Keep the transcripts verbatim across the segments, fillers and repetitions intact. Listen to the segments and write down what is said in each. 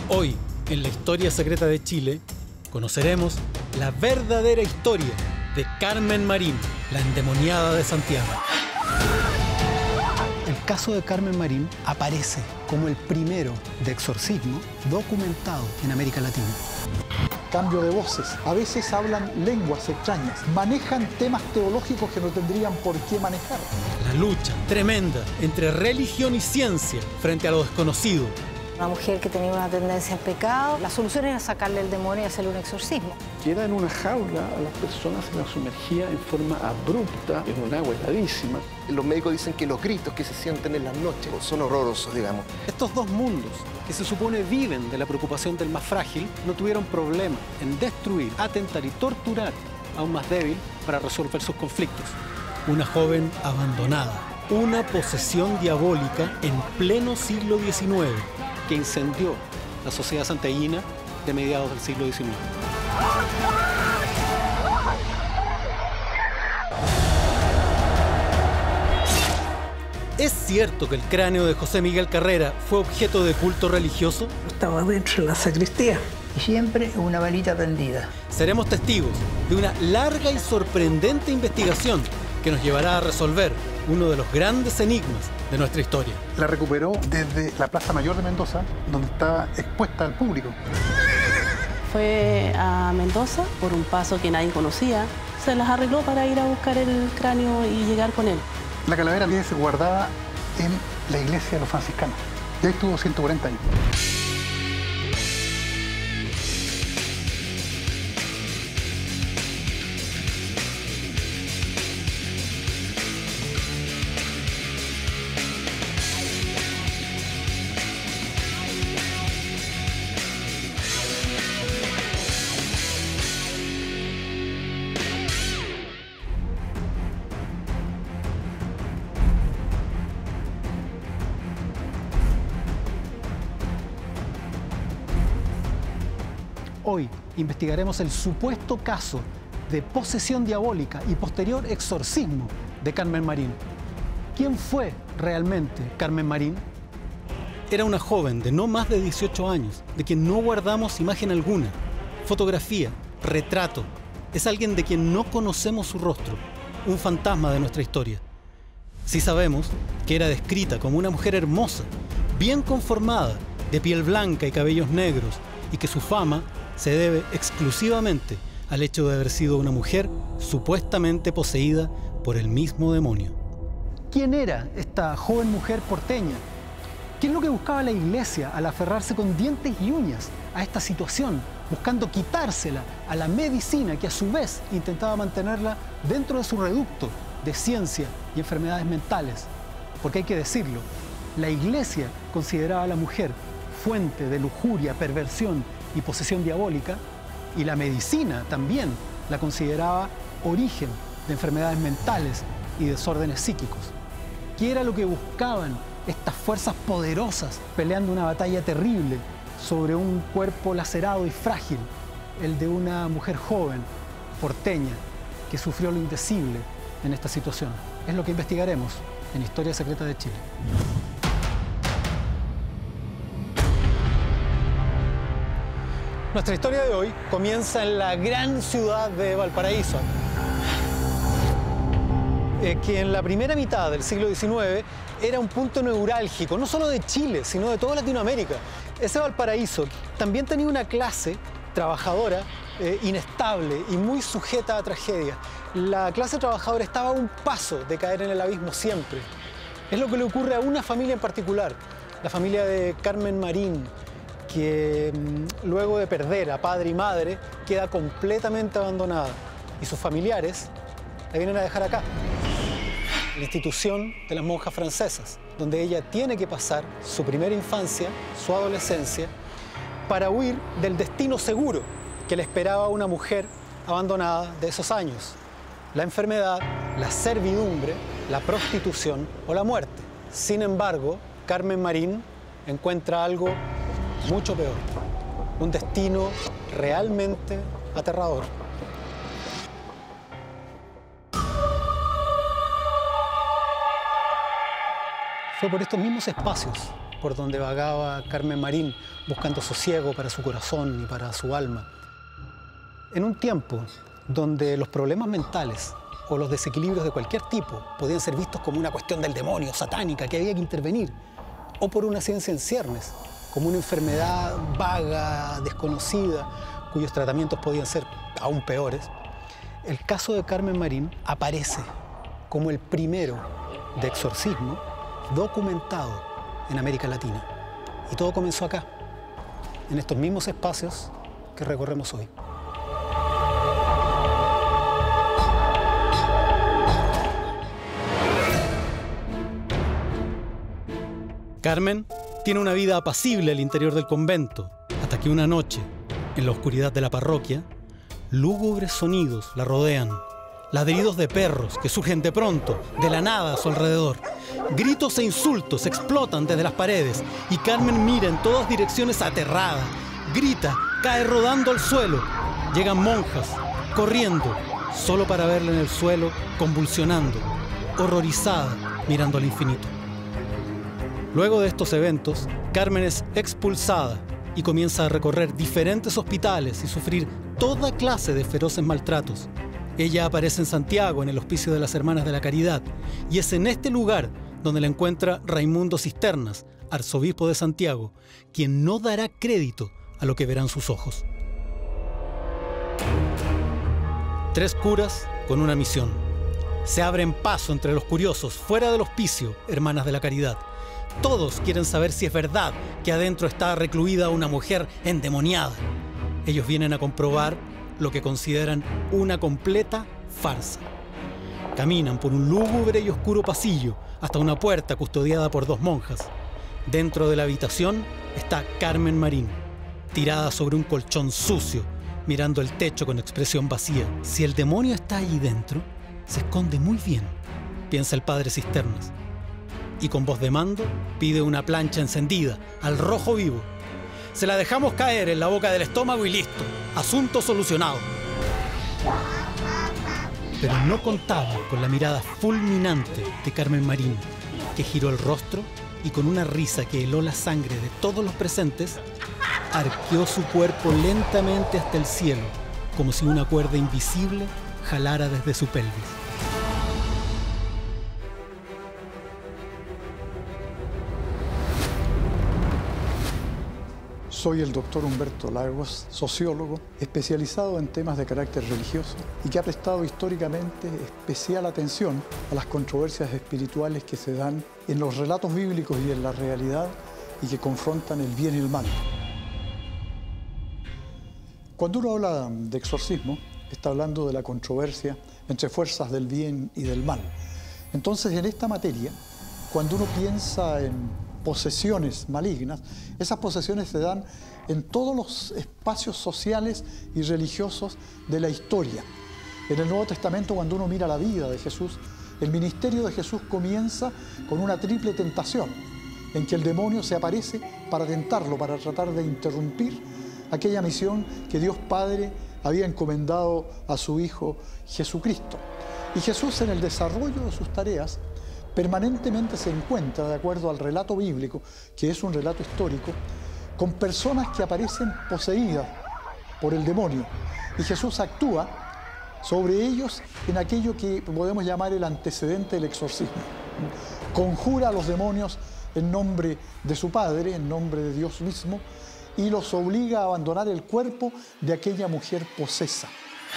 Hoy, en la historia secreta de Chile, conoceremos la verdadera historia de Carmen Marín, la endemoniada de Santiago. El caso de Carmen Marín aparece como el primero de exorcismo documentado en América Latina. Cambio de voces, a veces hablan lenguas extrañas, manejan temas teológicos que no tendrían por qué manejar. La lucha tremenda entre religión y ciencia frente a lo desconocido. Una mujer que tenía una tendencia al pecado, la solución era sacarle el demonio y hacerle un exorcismo. Queda en una jaula a las personas, se las sumergía en forma abrupta en un agua heladísima. Los médicos dicen que los gritos que se sienten en las noches son horrorosos, digamos. Estos dos mundos, que se supone viven de la preocupación del más frágil, no tuvieron problema en destruir, atentar y torturar a un más débil para resolver sus conflictos. Una joven abandonada, una posesión diabólica en pleno siglo diecinueve, que incendió la sociedad santiaguina de mediados del siglo diecinueve. ¿Es cierto que el cráneo de José Miguel Carrera fue objeto de culto religioso? Estaba dentro de la sacristía. Y siempre una velita prendida. Seremos testigos de una larga y sorprendente investigación que nos llevará a resolver uno de los grandes enigmas de nuestra historia. La recuperó desde la Plaza Mayor de Mendoza, donde está expuesta al público. Fue a Mendoza por un paso que nadie conocía. Se las arregló para ir a buscar el cráneo y llegar con él. La calavera tiene guardada en la iglesia de los franciscanos. Y ahí estuvo ciento cuarenta años. Hoy investigaremos el supuesto caso de posesión diabólica y posterior exorcismo de Carmen Marín. ¿Quién fue realmente Carmen Marín? Era una joven de no más de dieciocho años, de quien no guardamos imagen alguna, fotografía, retrato. Es alguien de quien no conocemos su rostro, un fantasma de nuestra historia. Sí sabemos que era descrita como una mujer hermosa, bien conformada, de piel blanca y cabellos negros, y que su fama se debe exclusivamente al hecho de haber sido una mujer supuestamente poseída por el mismo demonio. ¿Quién era esta joven mujer porteña? ¿Qué es lo que buscaba la iglesia al aferrarse con dientes y uñas a esta situación, buscando quitársela a la medicina que a su vez intentaba mantenerla dentro de su reducto de ciencia y enfermedades mentales? Porque hay que decirlo, la iglesia consideraba a la mujer fuente de lujuria, perversión y posesión diabólica, y la medicina también la consideraba origen de enfermedades mentales y desórdenes psíquicos. ¿Qué era lo que buscaban estas fuerzas poderosas peleando una batalla terrible sobre un cuerpo lacerado y frágil, el de una mujer joven, porteña, que sufrió lo indecible en esta situación? Es lo que investigaremos en Historia Secreta de Chile. Nuestra historia de hoy comienza en la gran ciudad de Valparaíso, eh, que en la primera mitad del siglo diecinueve era un punto neurálgico, no solo de Chile, sino de toda Latinoamérica. Ese Valparaíso también tenía una clase trabajadora eh, inestable y muy sujeta a tragedias. La clase trabajadora estaba a un paso de caer en el abismo siempre. Es lo que le ocurre a una familia en particular, la familia de Carmen Marín, que luego de perder a padre y madre queda completamente abandonada, y sus familiares la vienen a dejar acá, la institución de las monjas francesas, donde ella tiene que pasar su primera infancia, su adolescencia, para huir del destino seguro que le esperaba a una mujer abandonada de esos años: la enfermedad, la servidumbre, la prostitución o la muerte. Sin embargo, Carmen Marín encuentra algo mucho peor, un destino realmente aterrador. Fue por estos mismos espacios por donde vagaba Carmen Marín buscando sosiego para su corazón y para su alma. En un tiempo donde los problemas mentales o los desequilibrios de cualquier tipo podían ser vistos como una cuestión del demonio, satánica, que había que intervenir, o por una ciencia en ciernes, como una enfermedad vaga, desconocida, cuyos tratamientos podían ser aún peores, el caso de Carmen Marín aparece como el primero de exorcismo documentado en América Latina. Y todo comenzó acá, en estos mismos espacios que recorremos hoy. Carmen tiene una vida apacible al interior del convento, hasta que una noche, en la oscuridad de la parroquia, lúgubres sonidos la rodean. Ladridos de perros que surgen de pronto, de la nada a su alrededor. Gritos e insultos explotan desde las paredes y Carmen mira en todas direcciones aterrada. Grita, cae rodando al suelo. Llegan monjas, corriendo, solo para verla en el suelo, convulsionando, horrorizada, mirando al infinito. Luego de estos eventos, Carmen es expulsada y comienza a recorrer diferentes hospitales y sufrir toda clase de feroces maltratos. Ella aparece en Santiago, en el Hospicio de las Hermanas de la Caridad, y es en este lugar donde la encuentra Raimundo Cisternas, arzobispo de Santiago, quien no dará crédito a lo que verán sus ojos. Tres curas con una misión. Se abren paso entre los curiosos, fuera del hospicio, Hermanas de la Caridad. Todos quieren saber si es verdad que adentro está recluida una mujer endemoniada. Ellos vienen a comprobar lo que consideran una completa farsa. Caminan por un lúgubre y oscuro pasillo hasta una puerta custodiada por dos monjas. Dentro de la habitación está Carmen Marín, tirada sobre un colchón sucio, mirando el techo con expresión vacía. Si el demonio está allí dentro, se esconde muy bien, piensa el padre Cisternas. Y con voz de mando pide una plancha encendida, al rojo vivo. Se la dejamos caer en la boca del estómago y listo. Asunto solucionado. Pero no contaba con la mirada fulminante de Carmen Marín, que giró el rostro y con una risa que heló la sangre de todos los presentes, arqueó su cuerpo lentamente hasta el cielo, como si una cuerda invisible jalara desde su pelvis. Soy el doctor Humberto Lagos, sociólogo, especializado en temas de carácter religioso y que ha prestado históricamente especial atención a las controversias espirituales que se dan en los relatos bíblicos y en la realidad y que confrontan el bien y el mal. Cuando uno habla de exorcismo, está hablando de la controversia entre fuerzas del bien y del mal. Entonces, en esta materia, cuando uno piensa en posesiones malignas, esas posesiones se dan en todos los espacios sociales y religiosos de la historia. En el Nuevo Testamento, cuando uno mira la vida de Jesús, el ministerio de Jesús comienza con una triple tentación, en que el demonio se aparece para tentarlo, para tratar de interrumpir aquella misión que Dios Padre había encomendado a su Hijo Jesucristo. Y Jesús, en el desarrollo de sus tareas, permanentemente se encuentra, de acuerdo al relato bíblico, que es un relato histórico, con personas que aparecen poseídas por el demonio. Y Jesús actúa sobre ellos en aquello que podemos llamar el antecedente del exorcismo. Conjura a los demonios en nombre de su Padre, en nombre de Dios mismo, y los obliga a abandonar el cuerpo de aquella mujer posesa.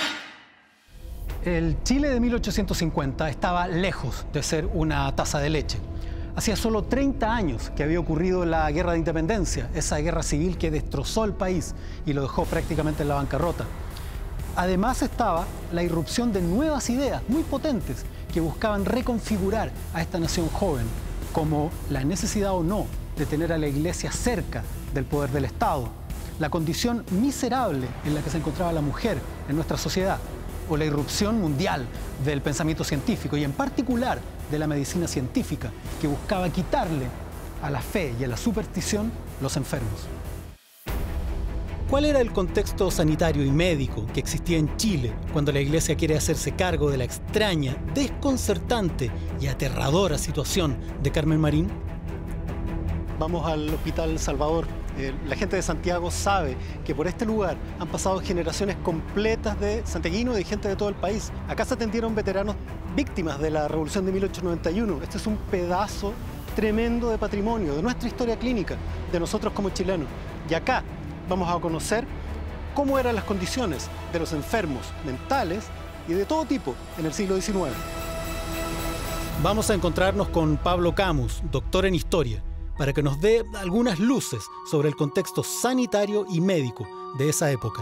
El Chile de mil ochocientos cincuenta estaba lejos de ser una taza de leche. Hacía solo treinta años que había ocurrido la Guerra de Independencia, esa guerra civil que destrozó el país y lo dejó prácticamente en la bancarrota. Además estaba la irrupción de nuevas ideas muy potentes que buscaban reconfigurar a esta nación joven, como la necesidad o no de tener a la Iglesia cerca del poder del Estado, la condición miserable en la que se encontraba la mujer en nuestra sociedad, o la irrupción mundial del pensamiento científico y en particular de la medicina científica que buscaba quitarle a la fe y a la superstición los enfermos. ¿Cuál era el contexto sanitario y médico que existía en Chile cuando la Iglesia quiere hacerse cargo de la extraña, desconcertante y aterradora situación de Carmen Marín? vamos al Hospital Salvador. Eh, la gente de Santiago sabe que por este lugar han pasado generaciones completas de santiaguinos y de gente de todo el país. Acá se atendieron veteranos víctimas de la Revolución de mil ochocientos noventa y uno. Este es un pedazo tremendo de patrimonio, de nuestra historia clínica, de nosotros como chilenos. Y acá vamos a conocer cómo eran las condiciones de los enfermos mentales y de todo tipo en el siglo diecinueve. Vamos a encontrarnos con Pablo Camus, doctor en historia, para que nos dé algunas luces sobre el contexto sanitario y médico de esa época.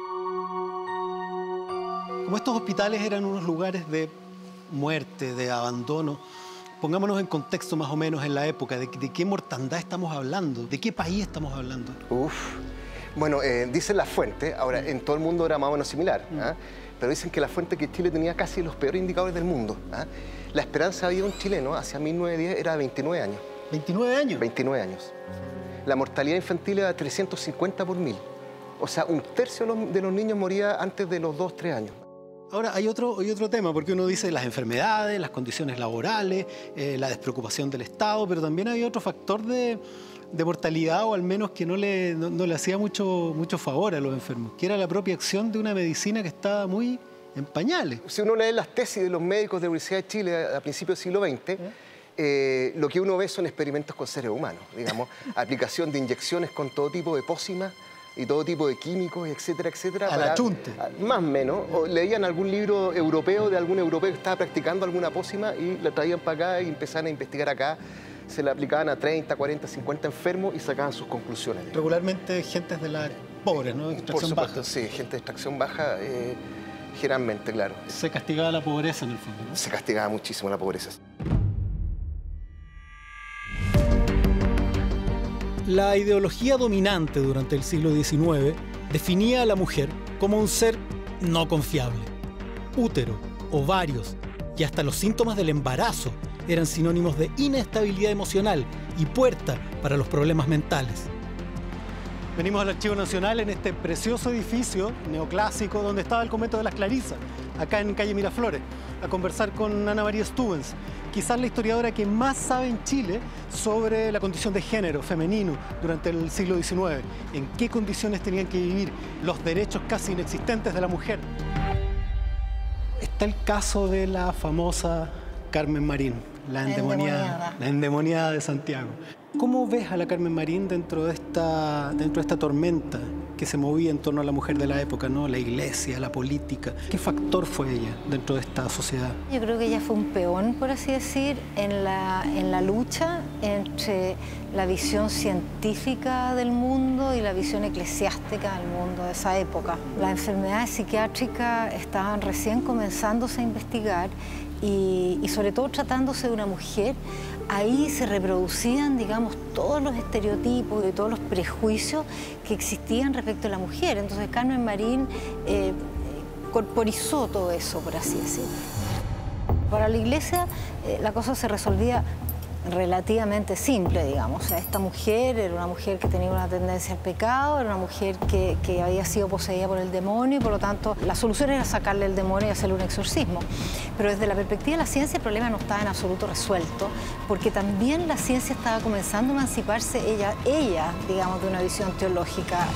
Como estos hospitales eran unos lugares de muerte, de abandono, pongámonos en contexto más o menos en la época, de, de qué mortandad estamos hablando, de qué país estamos hablando. Uf, bueno, eh, dicen las fuentes, ahora en todo el mundo era más o menos similar, Mm. ¿ah? Pero dicen que la fuente que Chile tenía casi los peores indicadores del mundo, ¿ah? La esperanza de vida de un chileno hacia mil novecientos diez era de veintinueve años. ¿veintinueve años? veintinueve años. La mortalidad infantil era trescientos cincuenta por mil. O sea, un tercio de los, de los niños moría antes de los dos, tres años. Ahora, hay otro, hay otro tema, porque uno dice las enfermedades, las condiciones laborales, eh, la despreocupación del Estado, pero también hay otro factor de, de mortalidad, o al menos que no le, no, no le hacía mucho, mucho favor a los enfermos, que era la propia acción de una medicina que estaba muy en pañales. Si uno lee las tesis de los médicos de la Universidad de Chile a principios del siglo veinte, eh, lo que uno ve son experimentos con seres humanos, digamos, aplicación de inyecciones con todo tipo de pócimas y todo tipo de químicos, etcétera, etcétera. A la chunte. Más o menos. O leían algún libro europeo de algún europeo que estaba practicando alguna pócima y la traían para acá y empezaban a investigar acá. Se la aplicaban a treinta, cuarenta, cincuenta enfermos y sacaban sus conclusiones. Regularmente gentes de las pobres, ¿no? De extracción Por supuesto, baja. sí, gente de extracción baja, eh, generalmente, claro. Se castigaba la pobreza en el fondo, ¿no? Se castigaba muchísimo la pobreza. La ideología dominante durante el siglo diecinueve definía a la mujer como un ser no confiable. Útero, ovarios y hasta los síntomas del embarazo eran sinónimos de inestabilidad emocional y puerta para los problemas mentales. Venimos al Archivo Nacional en este precioso edificio neoclásico donde estaba el convento de las Clarisas, acá en calle Miraflores, a conversar con Ana María Stubens, quizás la historiadora que más sabe en Chile sobre la condición de género femenino durante el siglo diecinueve, en qué condiciones tenían que vivir, los derechos casi inexistentes de la mujer. Está el caso de la famosa Carmen Marín, la endemoniada, endemoniada. la endemoniada de Santiago. ¿Cómo ves a la Carmen Marín dentro de esta, dentro de esta tormenta que se movía en torno a la mujer de la época, ¿no? La iglesia, la política. ¿Qué factor fue ella dentro de esta sociedad? Yo creo que ella fue un peón, por así decir, en la, en la lucha entre la visión científica del mundo y la visión eclesiástica del mundo de esa época. Las enfermedades psiquiátricas estaban recién comenzándose a investigar y, y sobre todo tratándose de una mujer, ahí se reproducían, digamos, todos los estereotipos y todos los prejuicios que existían respecto a la mujer. Entonces Carmen Marín eh, corporizó todo eso, por así decirlo. Para la iglesia eh, la cosa se resolvía relativamente simple, digamos. O sea, esta mujer era una mujer que tenía una tendencia al pecado, era una mujer que, que había sido poseída por el demonio y por lo tanto la solución era sacarle el demonio y hacerle un exorcismo. Pero desde la perspectiva de la ciencia el problema no estaba en absoluto resuelto, porque también la ciencia estaba comenzando a emanciparse ella, ella digamos, de una visión teológica.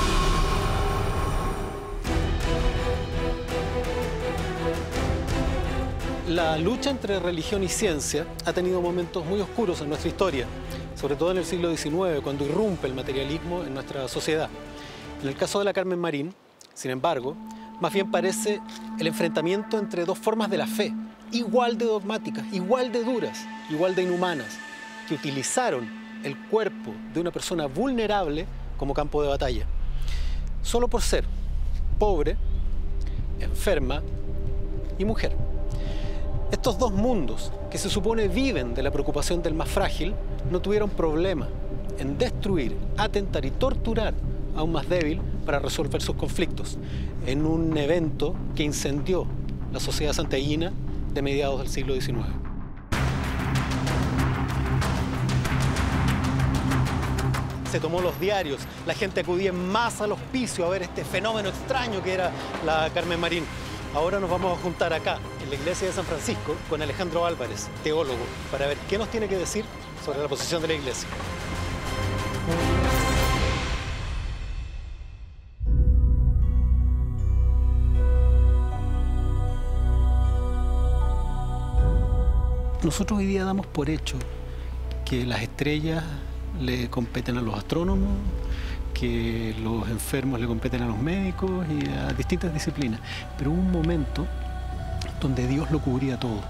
La lucha entre religión y ciencia ha tenido momentos muy oscuros en nuestra historia, sobre todo en el siglo diecinueve, cuando irrumpe el materialismo en nuestra sociedad. En el caso de la Carmen Marín, sin embargo, más bien parece el enfrentamiento entre dos formas de la fe, igual de dogmáticas, igual de duras, igual de inhumanas, que utilizaron el cuerpo de una persona vulnerable como campo de batalla. Solo por ser pobre, enferma y mujer. Estos dos mundos, que se supone viven de la preocupación del más frágil, no tuvieron problema en destruir, atentar y torturar a un más débil para resolver sus conflictos, en un evento que incendió la sociedad santiaguina de mediados del siglo diecinueve. Se tomó los diarios, la gente acudía en masa al hospicio a ver este fenómeno extraño que era la Carmen Marín. Ahora nos vamos a juntar acá, en la iglesia de San Francisco, con Alejandro Álvarez, teólogo, para ver qué nos tiene que decir sobre la posición de la iglesia. Nosotros hoy día damos por hecho que las estrellas le competen a los astrónomos, que los enfermos le competen a los médicos y a distintas disciplinas. Pero hubo un momento donde Dios lo cubría todo.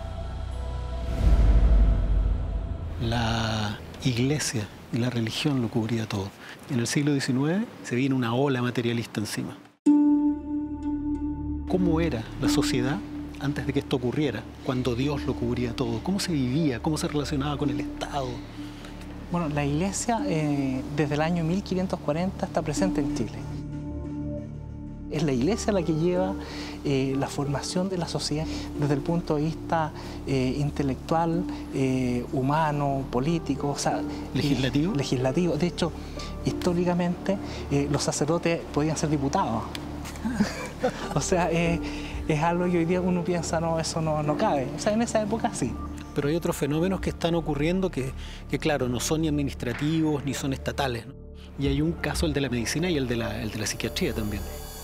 La iglesia y la religión lo cubría todo. En el siglo diecinueve se viene una ola materialista encima. ¿Cómo era la sociedad antes de que esto ocurriera, cuando Dios lo cubría todo? ¿Cómo se vivía? ¿Cómo se relacionaba con el Estado? Bueno, la Iglesia eh, desde el año mil quinientos cuarenta está presente en Chile. Es la Iglesia la que lleva eh, la formación de la sociedad desde el punto de vista eh, intelectual, eh, humano, político, o sea, ¿Legislativo? Eh, legislativo. De hecho, históricamente eh, los sacerdotes podían ser diputados. O sea, eh, es algo que hoy día uno piensa, no, eso no, no cabe. O sea, en esa época sí. Pero hay otros fenómenos que están ocurriendo que, que claro, no son ni administrativos ni son estatales, ¿no? Y hay un caso, el de la medicina y el de la, el de la psiquiatría también.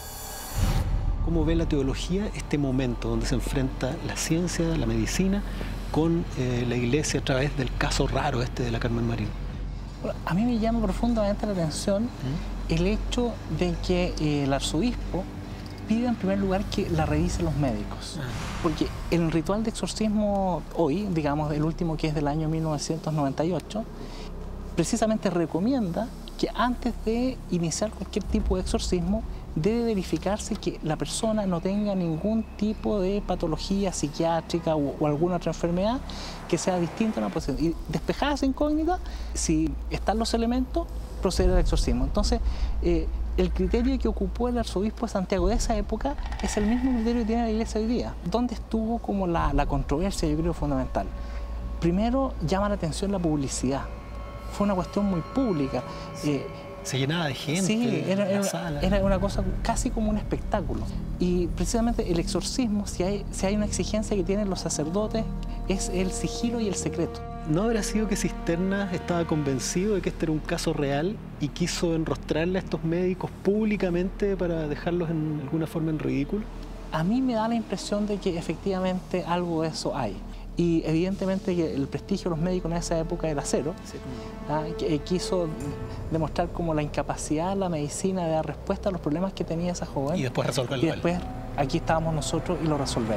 ¿Cómo ve la teología este momento donde se enfrenta la ciencia, la medicina, con eh, la iglesia a través del caso raro este de la Carmen Marín? Bueno, a mí me llama profundamente la atención ¿Mm? el hecho de que eh, el arzobispo pide en primer lugar que la revisen los médicos. Ah. Porque el ritual de exorcismo hoy, digamos el último que es del año mil novecientos noventa y ocho, precisamente recomienda que antes de iniciar cualquier tipo de exorcismo debe verificarse que la persona no tenga ningún tipo de patología psiquiátrica o, o alguna otra enfermedad que sea distinta a una posición. Y despejada esa incógnita, si están los elementos, proceder al exorcismo. Entonces, eh, el criterio que ocupó el arzobispo de Santiago de esa época es el mismo criterio que tiene la iglesia hoy día. ¿Dónde estuvo como la, la controversia, yo creo, fundamental? Primero, llama la atención la publicidad. Fue una cuestión muy pública. Eh, Se llenaba de gente. Sí, era, era, era una cosa casi como un espectáculo. Y precisamente el exorcismo, si hay, si hay una exigencia que tienen los sacerdotes, es el sigilo y el secreto. ¿No habrá sido que Cisternas estaba convencido de que este era un caso real y quiso enrostrarle a estos médicos públicamente para dejarlos en alguna forma en ridículo? A mí me da la impresión de que efectivamente algo de eso hay. Y evidentemente que el prestigio de los médicos en esa época era cero. Sí. ¿Ah? Que, eh, quiso demostrar como la incapacidad de la medicina de dar respuesta a los problemas que tenía esa joven. Y después resolverlo. Y después aquí estábamos nosotros y lo resolvemos.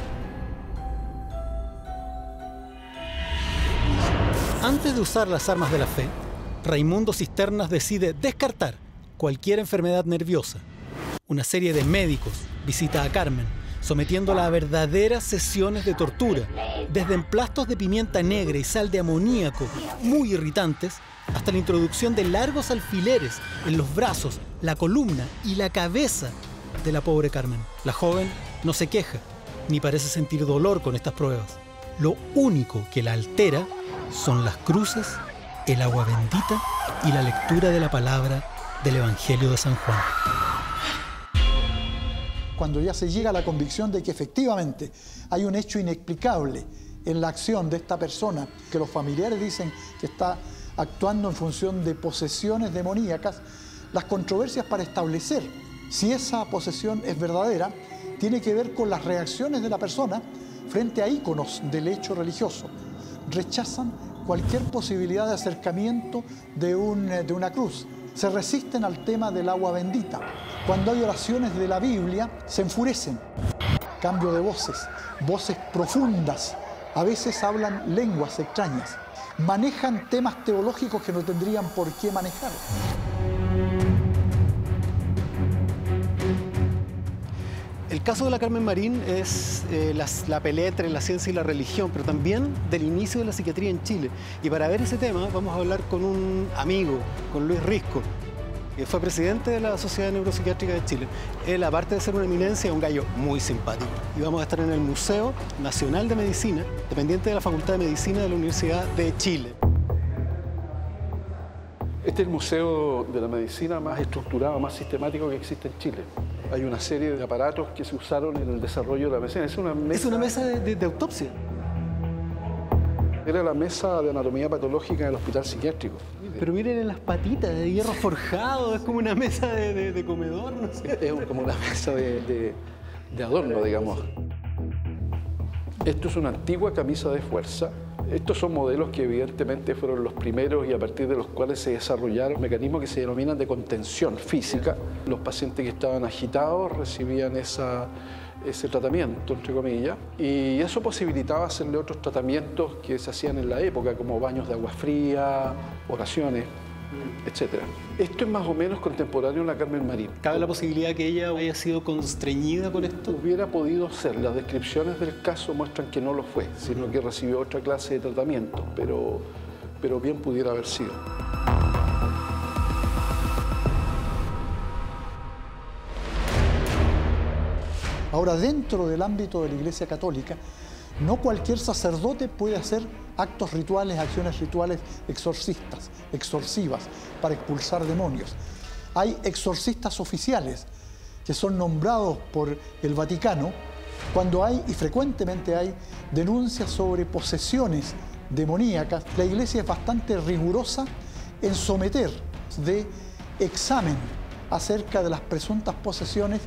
Antes de usar las armas de la fe, Raimundo Cisternas decide descartar cualquier enfermedad nerviosa. Una serie de médicos visita a Carmen, sometiéndola a verdaderas sesiones de tortura, desde emplastos de pimienta negra y sal de amoníaco muy irritantes, hasta la introducción de largos alfileres en los brazos, la columna y la cabeza de la pobre Carmen. La joven no se queja, ni parece sentir dolor con estas pruebas. Lo único que la altera son las cruces, el agua bendita y la lectura de la palabra del Evangelio de San Juan. Cuando ya se llega a la convicción de que efectivamente hay un hecho inexplicable en la acción de esta persona, que los familiares dicen que está actuando en función de posesiones demoníacas, las controversias para establecer si esa posesión es verdadera tiene que ver con las reacciones de la persona frente a íconos del hecho religioso. Rechazan cualquier posibilidad de acercamiento de, un, de una cruz. Se resisten al tema del agua bendita. Cuando hay oraciones de la Biblia, se enfurecen. Cambio de voces, voces profundas. A veces hablan lenguas extrañas. Manejan temas teológicos que no tendrían por qué manejar. El caso de la Carmen Marín es eh, la, la pelea entre la ciencia y la religión, pero también del inicio de la psiquiatría en Chile. Y para ver ese tema vamos a hablar con un amigo, con Luis Risco, que fue presidente de la Sociedad Neuropsiquiátrica de Chile. Él, aparte de ser una eminencia, es un gallo muy simpático. Y vamos a estar en el Museo Nacional de Medicina, dependiente de la Facultad de Medicina de la Universidad de Chile. Este es el museo de la medicina más estructurado, más sistemático que existe en Chile. Hay una serie de aparatos que se usaron en el desarrollo de la medicina. Es una mesa, es una mesa de, de, de autopsia. Era la mesa de anatomía patológica del hospital psiquiátrico. Pero miren en las patitas de hierro forjado, es como una mesa de, de, de comedor, no sé. Es como una mesa de, de, de adorno, digamos. Esto es una antigua camisa de fuerza Estos son modelos que evidentemente fueron los primeros y a partir de los cuales se desarrollaron mecanismos que se denominan de contención física. Los pacientes que estaban agitados recibían esa, ese tratamiento, entre comillas, y eso posibilitaba hacerle otros tratamientos que se hacían en la época, como baños de agua fría, oraciones, etcétera. Esto es más o menos contemporáneo a la Carmen Marín. ¿Cabe la posibilidad que ella haya sido constreñida con esto? Hubiera podido ser. Las descripciones del caso muestran que no lo fue, sino que recibió otra clase de tratamiento, pero, pero bien pudiera haber sido. Ahora, dentro del ámbito de la Iglesia Católica, no cualquier sacerdote puede hacer actos rituales, acciones rituales exorcistas, exorsivas, para expulsar demonios. Hay exorcistas oficiales que son nombrados por el Vaticano cuando hay, y frecuentemente hay, denuncias sobre posesiones demoníacas. La Iglesia es bastante rigurosa en someter de examen acerca de las presuntas posesiones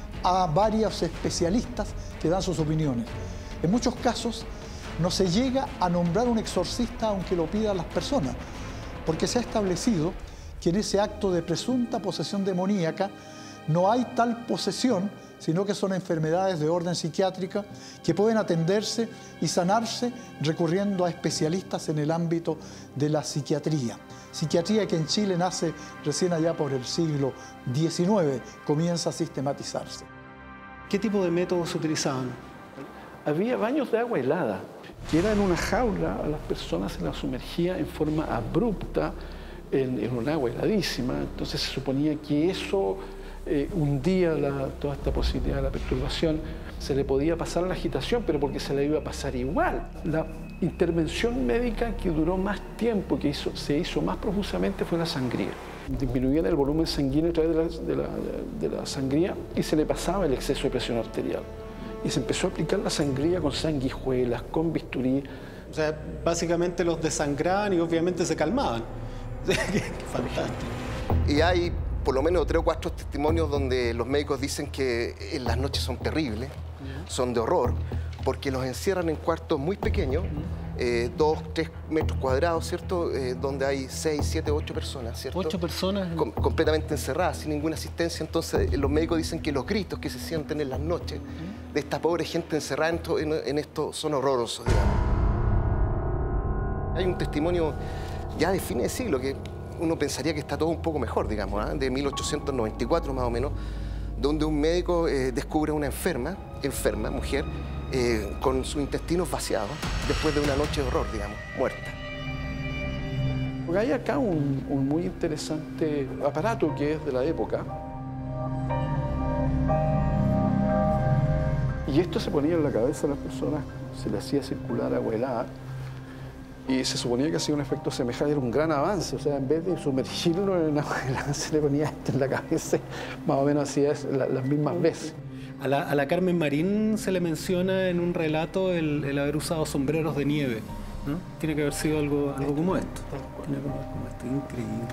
a varios especialistas que dan sus opiniones. En muchos casos no se llega a nombrar un exorcista aunque lo pidan las personas, porque se ha establecido que en ese acto de presunta posesión demoníaca no hay tal posesión, sino que son enfermedades de orden psiquiátrica que pueden atenderse y sanarse recurriendo a especialistas en el ámbito de la psiquiatría. Psiquiatría que en Chile nace recién allá por el siglo diecinueve, comienza a sistematizarse. ¿Qué tipo de métodos se utilizaban? Había baños de agua helada, que era en una jaula, a las personas se las sumergía en forma abrupta en, en un agua heladísima. Entonces se suponía que eso eh, hundía la, toda esta posibilidad de la perturbación. Se le podía pasar la agitación, pero porque se la iba a pasar igual. La intervención médica que duró más tiempo, que hizo, se hizo más profusamente, fue la sangría. Disminuían el volumen sanguíneo a través de la, de, la, de la sangría y se le pasaba el exceso de presión arterial. Y se empezó a aplicar la sangría con sanguijuelas, con bisturí. O sea, básicamente los desangraban y obviamente se calmaban. Qué fantástico. Y hay por lo menos tres o cuatro testimonios donde los médicos dicen que en las noches son terribles, son de horror, porque los encierran en cuartos muy pequeños, eh, dos, tres metros cuadrados, ¿cierto? Eh, donde hay seis, siete, ocho personas, ¿cierto? Ocho personas. Com completamente encerradas, sin ninguna asistencia. Entonces, los médicos dicen que los gritos que se sienten en las noches de esta pobre gente encerrada en, en esto son horrorosos, digamos. Hay un testimonio ya de fines de siglo que uno pensaría que está todo un poco mejor, digamos, ¿eh? De mil ochocientos noventa y cuatro más o menos, donde un médico eh, descubre a una enferma, enferma, mujer, eh, con sus intestinos vaciados, después de una noche de horror, digamos, muerta. Porque hay acá un, un muy interesante aparato que es de la época. Y esto se ponía en la cabeza de las personas, se le hacía circular agua helada. Y se suponía que hacía un efecto semejante, era un gran avance. O sea, en vez de sumergirlo en agua helada, se le ponía esto en la cabeza, más o menos hacía la, las mismas veces. A la, a la Carmen Marín se le menciona en un relato el, el haber usado sombreros de nieve, ¿no? Tiene que haber sido algo, algo como esto. Tiene que haber sido como esto, increíble.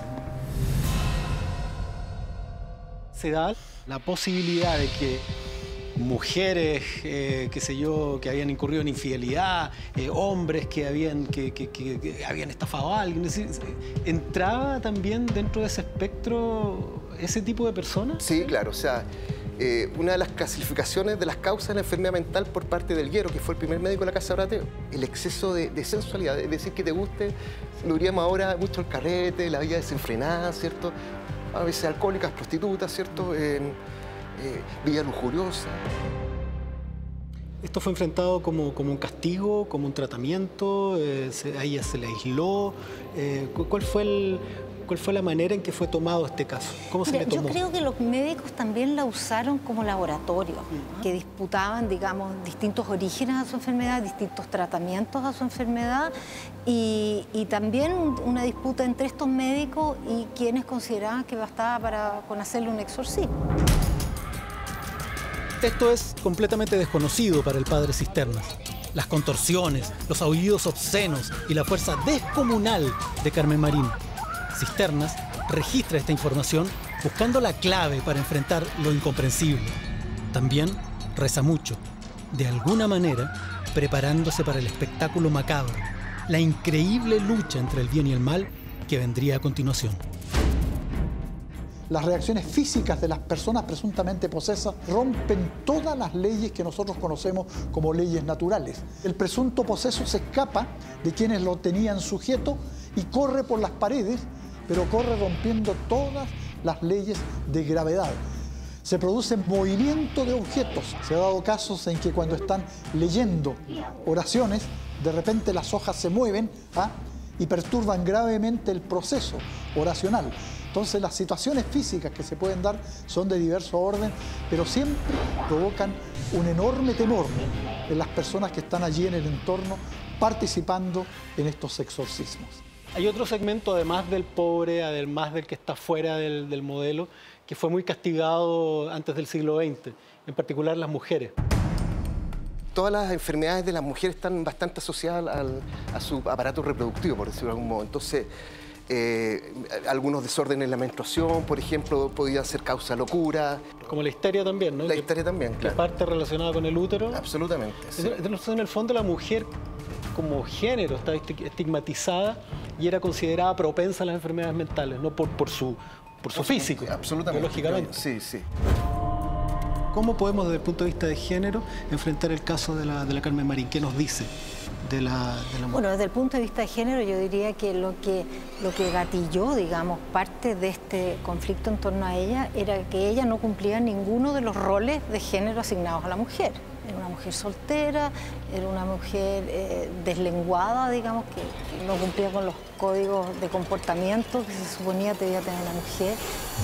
Se da la posibilidad de que mujeres, eh, qué sé yo, que habían incurrido en infidelidad, eh, hombres que habían, que, que, que, que habían estafado a alguien. Es decir, ¿entraba también dentro de ese espectro ese tipo de personas? Sí, claro. O sea, eh, una de las clasificaciones de las causas de la enfermedad mental por parte del Hierro, que fue el primer médico de la Casa Brateo, el exceso de, de sensualidad, es decir, que te guste, lo diríamos ahora, mucho el carrete, la vida desenfrenada, ¿cierto? A veces alcohólicas, prostitutas, ¿cierto? Eh, Eh, vida lujuriosa. ¿Esto fue enfrentado como, como un castigo, como un tratamiento? Eh, se, ¿A ella se le aisló? Eh, ¿cuál, fue el, ¿Cuál fue la manera en que fue tomado este caso? ¿Cómo se Mira, le tomó? Yo creo que los médicos también la usaron como laboratorio, uh-huh. que disputaban, digamos, distintos orígenes a su enfermedad, distintos tratamientos a su enfermedad y, y también una disputa entre estos médicos y quienes consideraban que bastaba para, con hacerle un exorcismo. Esto es completamente desconocido para el padre Cisternas. Las contorsiones, los aullidos obscenos y la fuerza descomunal de Carmen Marín. Cisternas registra esta información buscando la clave para enfrentar lo incomprensible. También reza mucho, de alguna manera preparándose para el espectáculo macabro la increíble lucha entre el bien y el mal que vendría a continuación. Las reacciones físicas de las personas presuntamente posesas rompen todas las leyes que nosotros conocemos como leyes naturales. El presunto poseso se escapa de quienes lo tenían sujeto y corre por las paredes, pero corre rompiendo todas las leyes de gravedad. Se produce movimiento de objetos. Se han dado casos en que cuando están leyendo oraciones, de repente las hojas se mueven ¿ah? y perturban gravemente el proceso oracional. Entonces las situaciones físicas que se pueden dar son de diverso orden, pero siempre provocan un enorme temor en las personas que están allí en el entorno participando en estos exorcismos. Hay otro segmento, además del pobre, además del que está fuera del, del modelo, que fue muy castigado antes del siglo veinte, en particular las mujeres. Todas las enfermedades de las mujeres están bastante asociadas al, a su aparato reproductivo, por decirlo de algún modo. Entonces, eh, algunos desórdenes en la menstruación, por ejemplo, podían ser causa de locura. Como la histeria también, ¿no? La histeria también, que claro. parte relacionada con el útero. Absolutamente. Sí. Entonces, en el fondo, la mujer como género estaba estigmatizada y era considerada propensa a las enfermedades mentales, no por, por su, por su físico, absolutamente, biológicamente. Sí, sí. ¿Cómo podemos, desde el punto de vista de género, enfrentar el caso de la, de la Carmen Marín? ¿Qué nos dice de la, de la mujer? Bueno, desde el punto de vista de género, yo diría que lo que, lo que gatilló, digamos, parte de este conflicto en torno a ella era que ella no cumplía ninguno de los roles de género asignados a la mujer. Era una mujer soltera, era una mujer eh, deslenguada, digamos, que, que no cumplía con los códigos de comportamiento que se suponía que debía tener la mujer.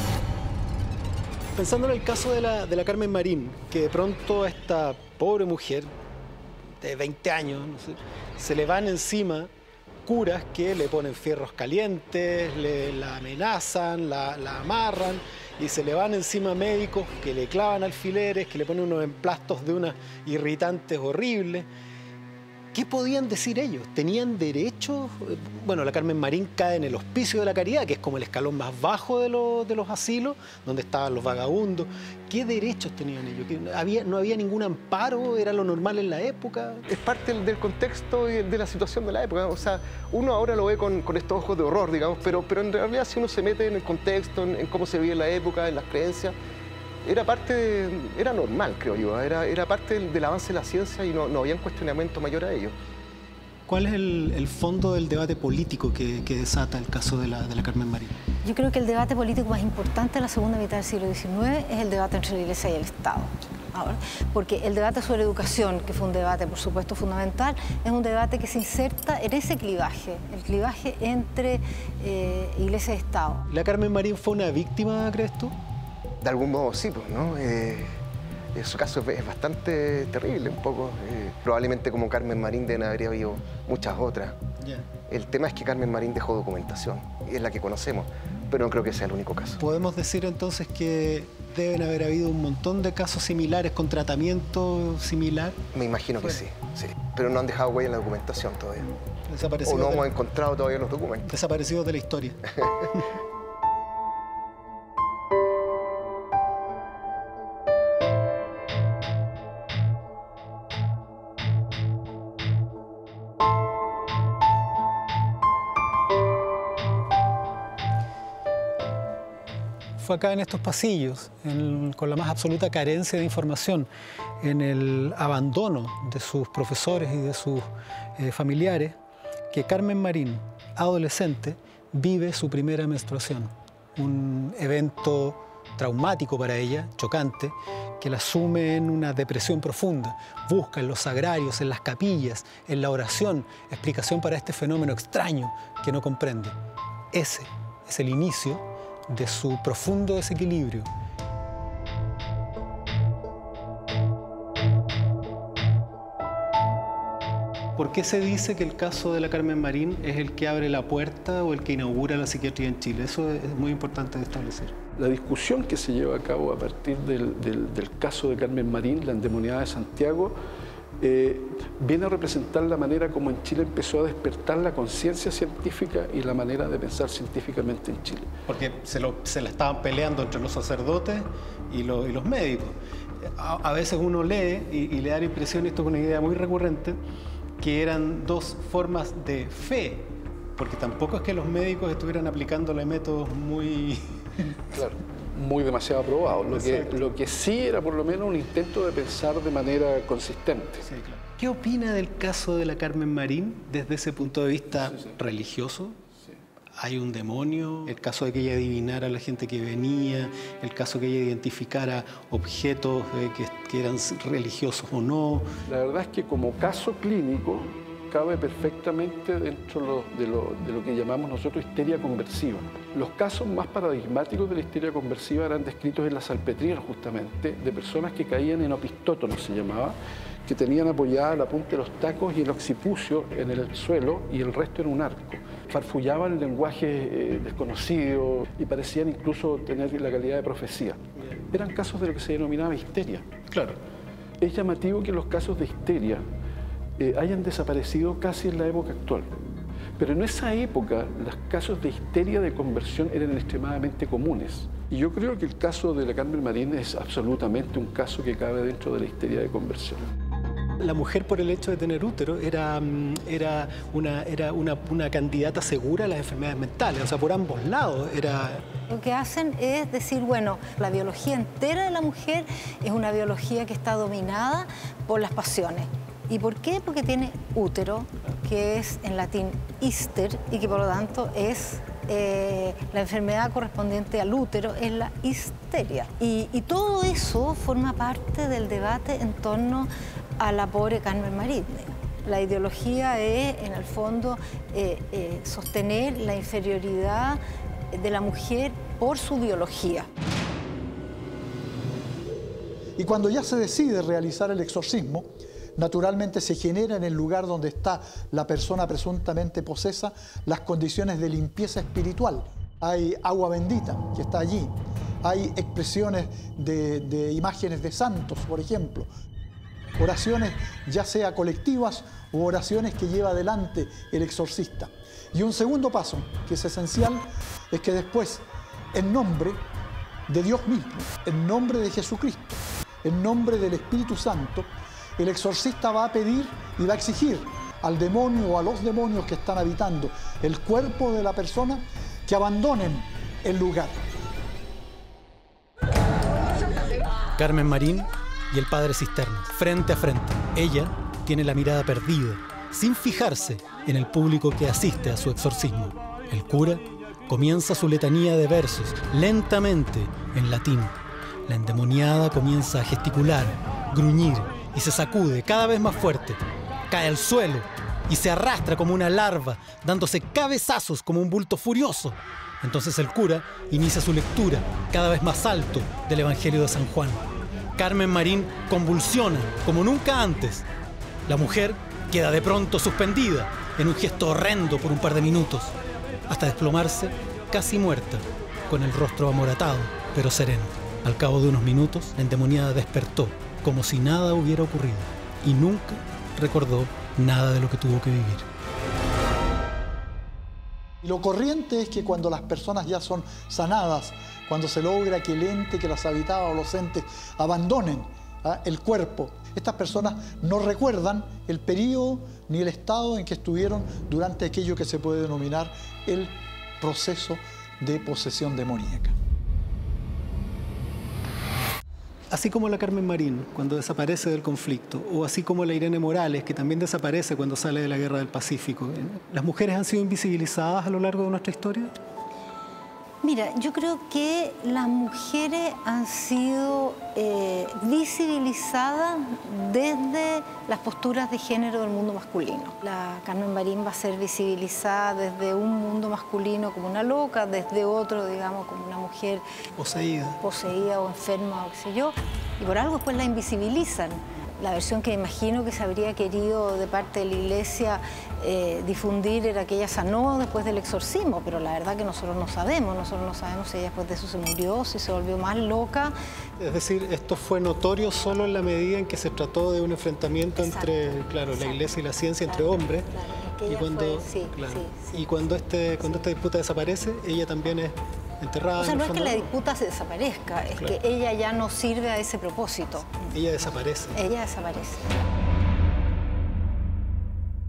Pensando en el caso de la, de la Carmen Marín, que de pronto a esta pobre mujer de veinte años, no sé, se le van encima curas que le ponen fierros calientes, le, la amenazan, la, la amarran, y se le van encima médicos que le clavan alfileres, que le ponen unos emplastos de unas irritantes horribles. ¿Qué podían decir ellos? ¿Tenían derecho? Bueno, la Carmen Marín cae en el Hospicio de la Caridad, que es como el escalón más bajo de los, de los asilos, donde estaban los vagabundos. ¿Qué derechos tenían ellos? ¿Había, ¿No había ningún amparo? ¿Era lo normal en la época? Es parte del contexto y de la situación de la época. O sea, uno ahora lo ve con, con estos ojos de horror, digamos, pero, pero en realidad si uno se mete en el contexto, en, en cómo se vive en la época, en las creencias, era parte, de, era normal, creo yo, era, era parte del, del avance de la ciencia y no, no había un cuestionamiento mayor a ello. ¿Cuál es el, el fondo del debate político que, que desata el caso de la, de la Carmen Marín? Yo creo que el debate político más importante en la segunda mitad del siglo diecinueve es el debate entre la Iglesia y el Estado. Ahora, porque el debate sobre educación, que fue un debate, por supuesto, fundamental, es un debate que se inserta en ese clivaje, el clivaje entre eh, Iglesia y Estado. ¿La Carmen Marín fue una víctima, crees tú? De algún modo sí, pues, ¿no? Eh, su caso es bastante terrible, un poco. Eh, probablemente como Carmen Marín deben haber habido muchas otras. Yeah. El tema es que Carmen Marín dejó documentación, y es la que conocemos, pero no creo que sea el único caso. ¿Podemos decir entonces que deben haber habido un montón de casos similares con tratamiento similar? Me imagino que sí, sí, pero no han dejado huella en la documentación todavía. Desaparecidos o no de... hemos encontrado todavía los documentos. Desaparecidos de la historia. Fue acá en estos pasillos, en, con la más absoluta carencia de información, en el abandono de sus profesores y de sus eh, familiares, que Carmen Marín, adolescente, vive su primera menstruación. Un evento traumático para ella, chocante, que la sume en una depresión profunda. Busca en los sagrarios, en las capillas, en la oración, explicación para este fenómeno extraño que no comprende. Ese es el inicio de su profundo desequilibrio. ¿Por qué se dice que el caso de la Carmen Marín es el que abre la puerta o el que inaugura la psiquiatría en Chile? Eso es muy importante de establecer. La discusión que se lleva a cabo a partir del, del, del caso de Carmen Marín, la endemoniada de Santiago, eh, viene a representar la manera como en Chile empezó a despertar la conciencia científica y la manera de pensar científicamente en Chile. Porque se, lo, se la estaban peleando entre los sacerdotes y, lo, y los médicos. A, a veces uno lee y, y le da la impresión, esto es una idea muy recurrente, que eran dos formas de fe, porque tampoco es que los médicos estuvieran aplicándole métodos muy... Claro, muy demasiado aprobados. Lo que, lo que sí era por lo menos un intento de pensar de manera consistente. Sí, claro. ¿Qué opina del caso de la Carmen Marín desde ese punto de vista sí, sí. religioso? Sí. ¿Hay un demonio? El caso de que ella adivinara a la gente que venía, el caso de que ella identificara objetos eh, que, que eran religiosos o no. La verdad es que como caso clínico cabe perfectamente dentro de lo, de lo que llamamos nosotros histeria conversiva. Los casos más paradigmáticos de la histeria conversiva eran descritos en la salpetriera, justamente, de personas que caían en opistótono, se llamaba, que tenían apoyada la punta de los tacos y el occipucio en el suelo y el resto en un arco. Farfullaban lenguaje eh, desconocido y parecían incluso tener la calidad de profecía. Eran casos de lo que se denominaba histeria. Claro. Es llamativo que los casos de histeria eh, hayan desaparecido casi en la época actual. Pero en esa época los casos de histeria de conversión eran extremadamente comunes. Y yo creo que el caso de la Carmen Marín es absolutamente un caso que cabe dentro de la histeria de conversión. La mujer, por el hecho de tener útero, era, era, una, era una, una candidata segura a las enfermedades mentales. O sea, por ambos lados era... Lo que hacen es decir, bueno, la biología entera de la mujer es una biología que está dominada por las pasiones. ¿Y por qué? Porque tiene útero, que es en latín hister, y que por lo tanto es eh, la enfermedad correspondiente al útero, es la histeria. Y, y todo eso forma parte del debate en torno a la pobre Carmen Marín. La ideología es, en el fondo, eh, eh, sostener la inferioridad de la mujer por su biología. Y cuando ya se decide realizar el exorcismo, naturalmente se genera en el lugar donde está la persona presuntamente posesa las condiciones de limpieza espiritual. Hay agua bendita que está allí, hay expresiones de, de imágenes de santos, por ejemplo, oraciones ya sea colectivas u oraciones que lleva adelante el exorcista. Y un segundo paso, que es esencial, es que después, en nombre de Dios mismo, en nombre de Jesucristo, en nombre del Espíritu Santo, el exorcista va a pedir y va a exigir al demonio o a los demonios que están habitando el cuerpo de la persona que abandonen el lugar. Carmen Marín y el padre Cisternas, frente a frente. Ella tiene la mirada perdida, sin fijarse en el público que asiste a su exorcismo. El cura comienza su letanía de versos, lentamente, en latín. La endemoniada comienza a gesticular, gruñir, y se sacude cada vez más fuerte. Cae al suelo y se arrastra como una larva, dándose cabezazos como un bulto furioso. Entonces el cura inicia su lectura, cada vez más alto, del Evangelio de San Juan. Carmen Marín convulsiona como nunca antes. La mujer queda de pronto suspendida en un gesto horrendo por un par de minutos, hasta desplomarse casi muerta, con el rostro amoratado, pero sereno. Al cabo de unos minutos, la endemoniada despertó, como si nada hubiera ocurrido, y nunca recordó nada de lo que tuvo que vivir. Y lo corriente es que cuando las personas ya son sanadas, cuando se logra que el ente que las habitaba o los entes abandonen ¿ah? el cuerpo, estas personas no recuerdan el periodo ni el estado en que estuvieron durante aquello que se puede denominar el proceso de posesión demoníaca. Así como la Carmen Marín, cuando desaparece del conflicto, o así como la Irene Morales, que también desaparece cuando sale de la Guerra del Pacífico, ¿las mujeres han sido invisibilizadas a lo largo de nuestra historia? Mira, yo creo que las mujeres han sido eh, visibilizadas desde las posturas de género del mundo masculino. La Carmen Marín va a ser visibilizada desde un mundo masculino como una loca, desde otro, digamos, como una mujer poseída, poseída o enferma o qué sé yo, y por algo después la invisibilizan. La versión que imagino que se habría querido de parte de la Iglesia eh, difundir era que ella sanó después del exorcismo, pero la verdad que nosotros no sabemos, nosotros no sabemos si ella después de eso se murió, si se volvió más loca. Es decir, esto fue notorio solo en la medida en que se trató de un enfrentamiento exacto, entre, claro, exacto, la Iglesia y la ciencia, claro, entre hombres. Claro, y cuando, fue, sí, claro, sí, sí, y cuando, este, cuando esta disputa desaparece, ella también es enterrada. O sea, en no el es que fondo. la disputa se desaparezca, es claro, que ella ya no sirve a ese propósito. Ella desaparece. Ella desaparece.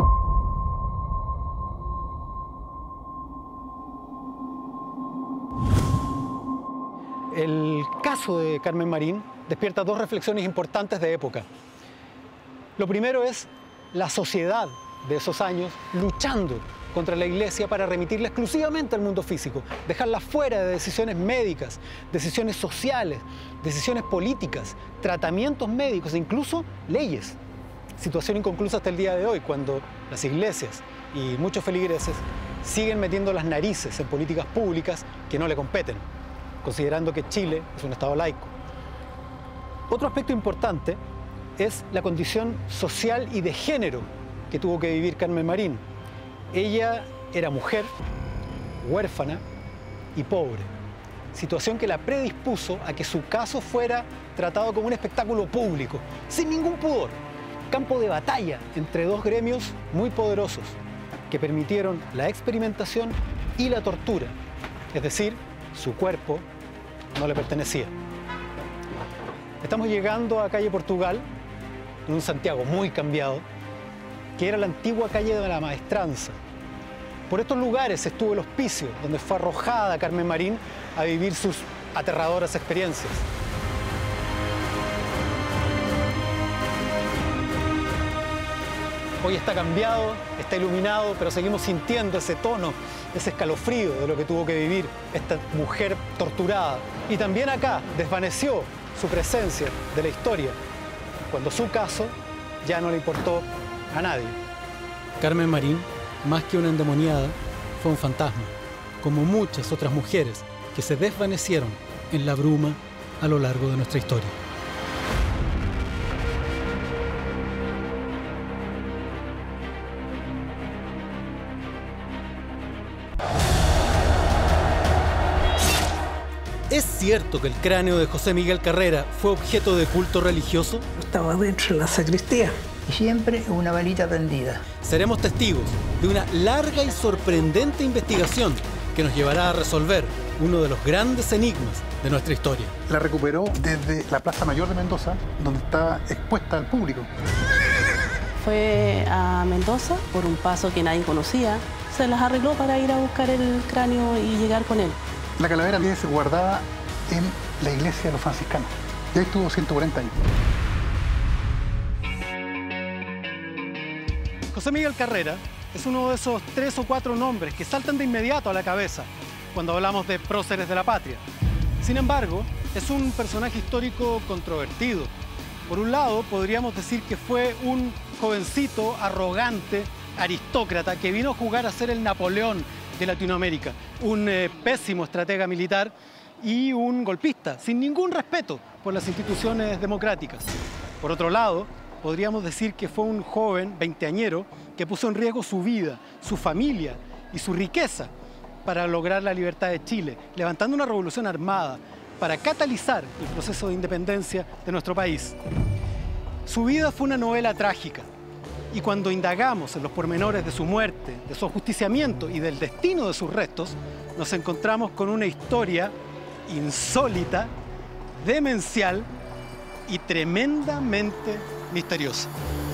El caso de Carmen Marín despierta dos reflexiones importantes de época. Lo primero es la sociedad de esos años luchando contra la Iglesia para remitirla exclusivamente al mundo físico, dejarla fuera de decisiones médicas, decisiones sociales, decisiones políticas, tratamientos médicos e incluso leyes. Situación inconclusa hasta el día de hoy, cuando las iglesias y muchos feligreses siguen metiendo las narices en políticas públicas que no le competen, considerando que Chile es un Estado laico. Otro aspecto importante es la condición social y de género que tuvo que vivir Carmen Marín. Ella era mujer, huérfana y pobre, situación que la predispuso a que su caso fuera tratado como un espectáculo público, sin ningún pudor, campo de batalla entre dos gremios muy poderosos que permitieron la experimentación y la tortura, es decir, su cuerpo no le pertenecía. Estamos llegando a calle Portugal, en un Santiago muy cambiado, que era la antigua calle de la Maestranza. Por estos lugares estuvo el hospicio donde fue arrojada Carmen Marín a vivir sus aterradoras experiencias. Hoy está cambiado, está iluminado, pero seguimos sintiendo ese tono, ese escalofrío de lo que tuvo que vivir esta mujer torturada. Y también acá desvaneció su presencia de la historia, cuando su caso ya no le importó a nadie. Carmen Marín, más que una endemoniada, fue un fantasma, como muchas otras mujeres que se desvanecieron en la bruma a lo largo de nuestra historia. ¿Es cierto que el cráneo de José Miguel Carrera fue objeto de culto religioso? Estaba dentro de la sacristía. Y siempre una velita prendida. Seremos testigos de una larga y sorprendente investigación que nos llevará a resolver uno de los grandes enigmas de nuestra historia. La recuperó desde la Plaza Mayor de Mendoza, donde está expuesta al público. Fue a Mendoza por un paso que nadie conocía. Se las arregló para ir a buscar el cráneo y llegar con él. La calavera tiene que ser guardada en la iglesia de los franciscanos. Y ahí estuvo ciento cuarenta años. José Miguel Carrera es uno de esos tres o cuatro nombres que saltan de inmediato a la cabeza cuando hablamos de próceres de la patria. Sin embargo, es un personaje histórico controvertido. Por un lado, podríamos decir que fue un jovencito arrogante, aristócrata, que vino a jugar a ser el Napoleón de Latinoamérica, un eh, pésimo estratega militar y un golpista, sin ningún respeto por las instituciones democráticas. Por otro lado, podríamos decir que fue un joven veinteañero que puso en riesgo su vida, su familia y su riqueza para lograr la libertad de Chile, levantando una revolución armada para catalizar el proceso de independencia de nuestro país. Su vida fue una novela trágica. Y cuando indagamos en los pormenores de su muerte, de su ajusticiamiento y del destino de sus restos, nos encontramos con una historia insólita, demencial y tremendamente misteriosa.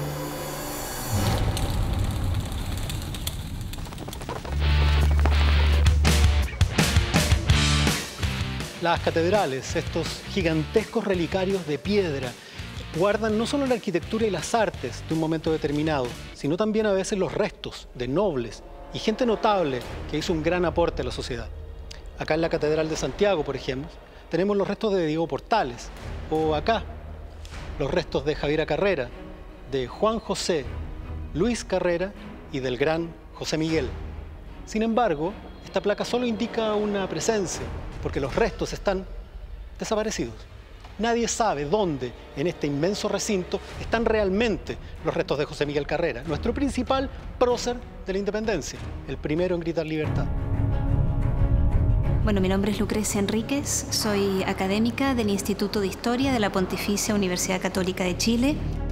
Las catedrales, estos gigantescos relicarios de piedra, guardan no solo la arquitectura y las artes de un momento determinado, sino también a veces los restos de nobles y gente notable que hizo un gran aporte a la sociedad. Acá en la Catedral de Santiago, por ejemplo, tenemos los restos de Diego Portales, o acá, los restos de Javiera Carrera, de Juan José, Luis Carrera y del gran José Miguel. Sin embargo, esta placa solo indica una presencia, porque los restos están desaparecidos. Nadie sabe dónde, en este inmenso recinto, están realmente los restos de José Miguel Carrera, nuestro principal prócer de la independencia, el primero en gritar libertad. Bueno, mi nombre es Lucrecia Enríquez, soy académica del Instituto de Historia de la Pontificia Universidad Católica de Chile.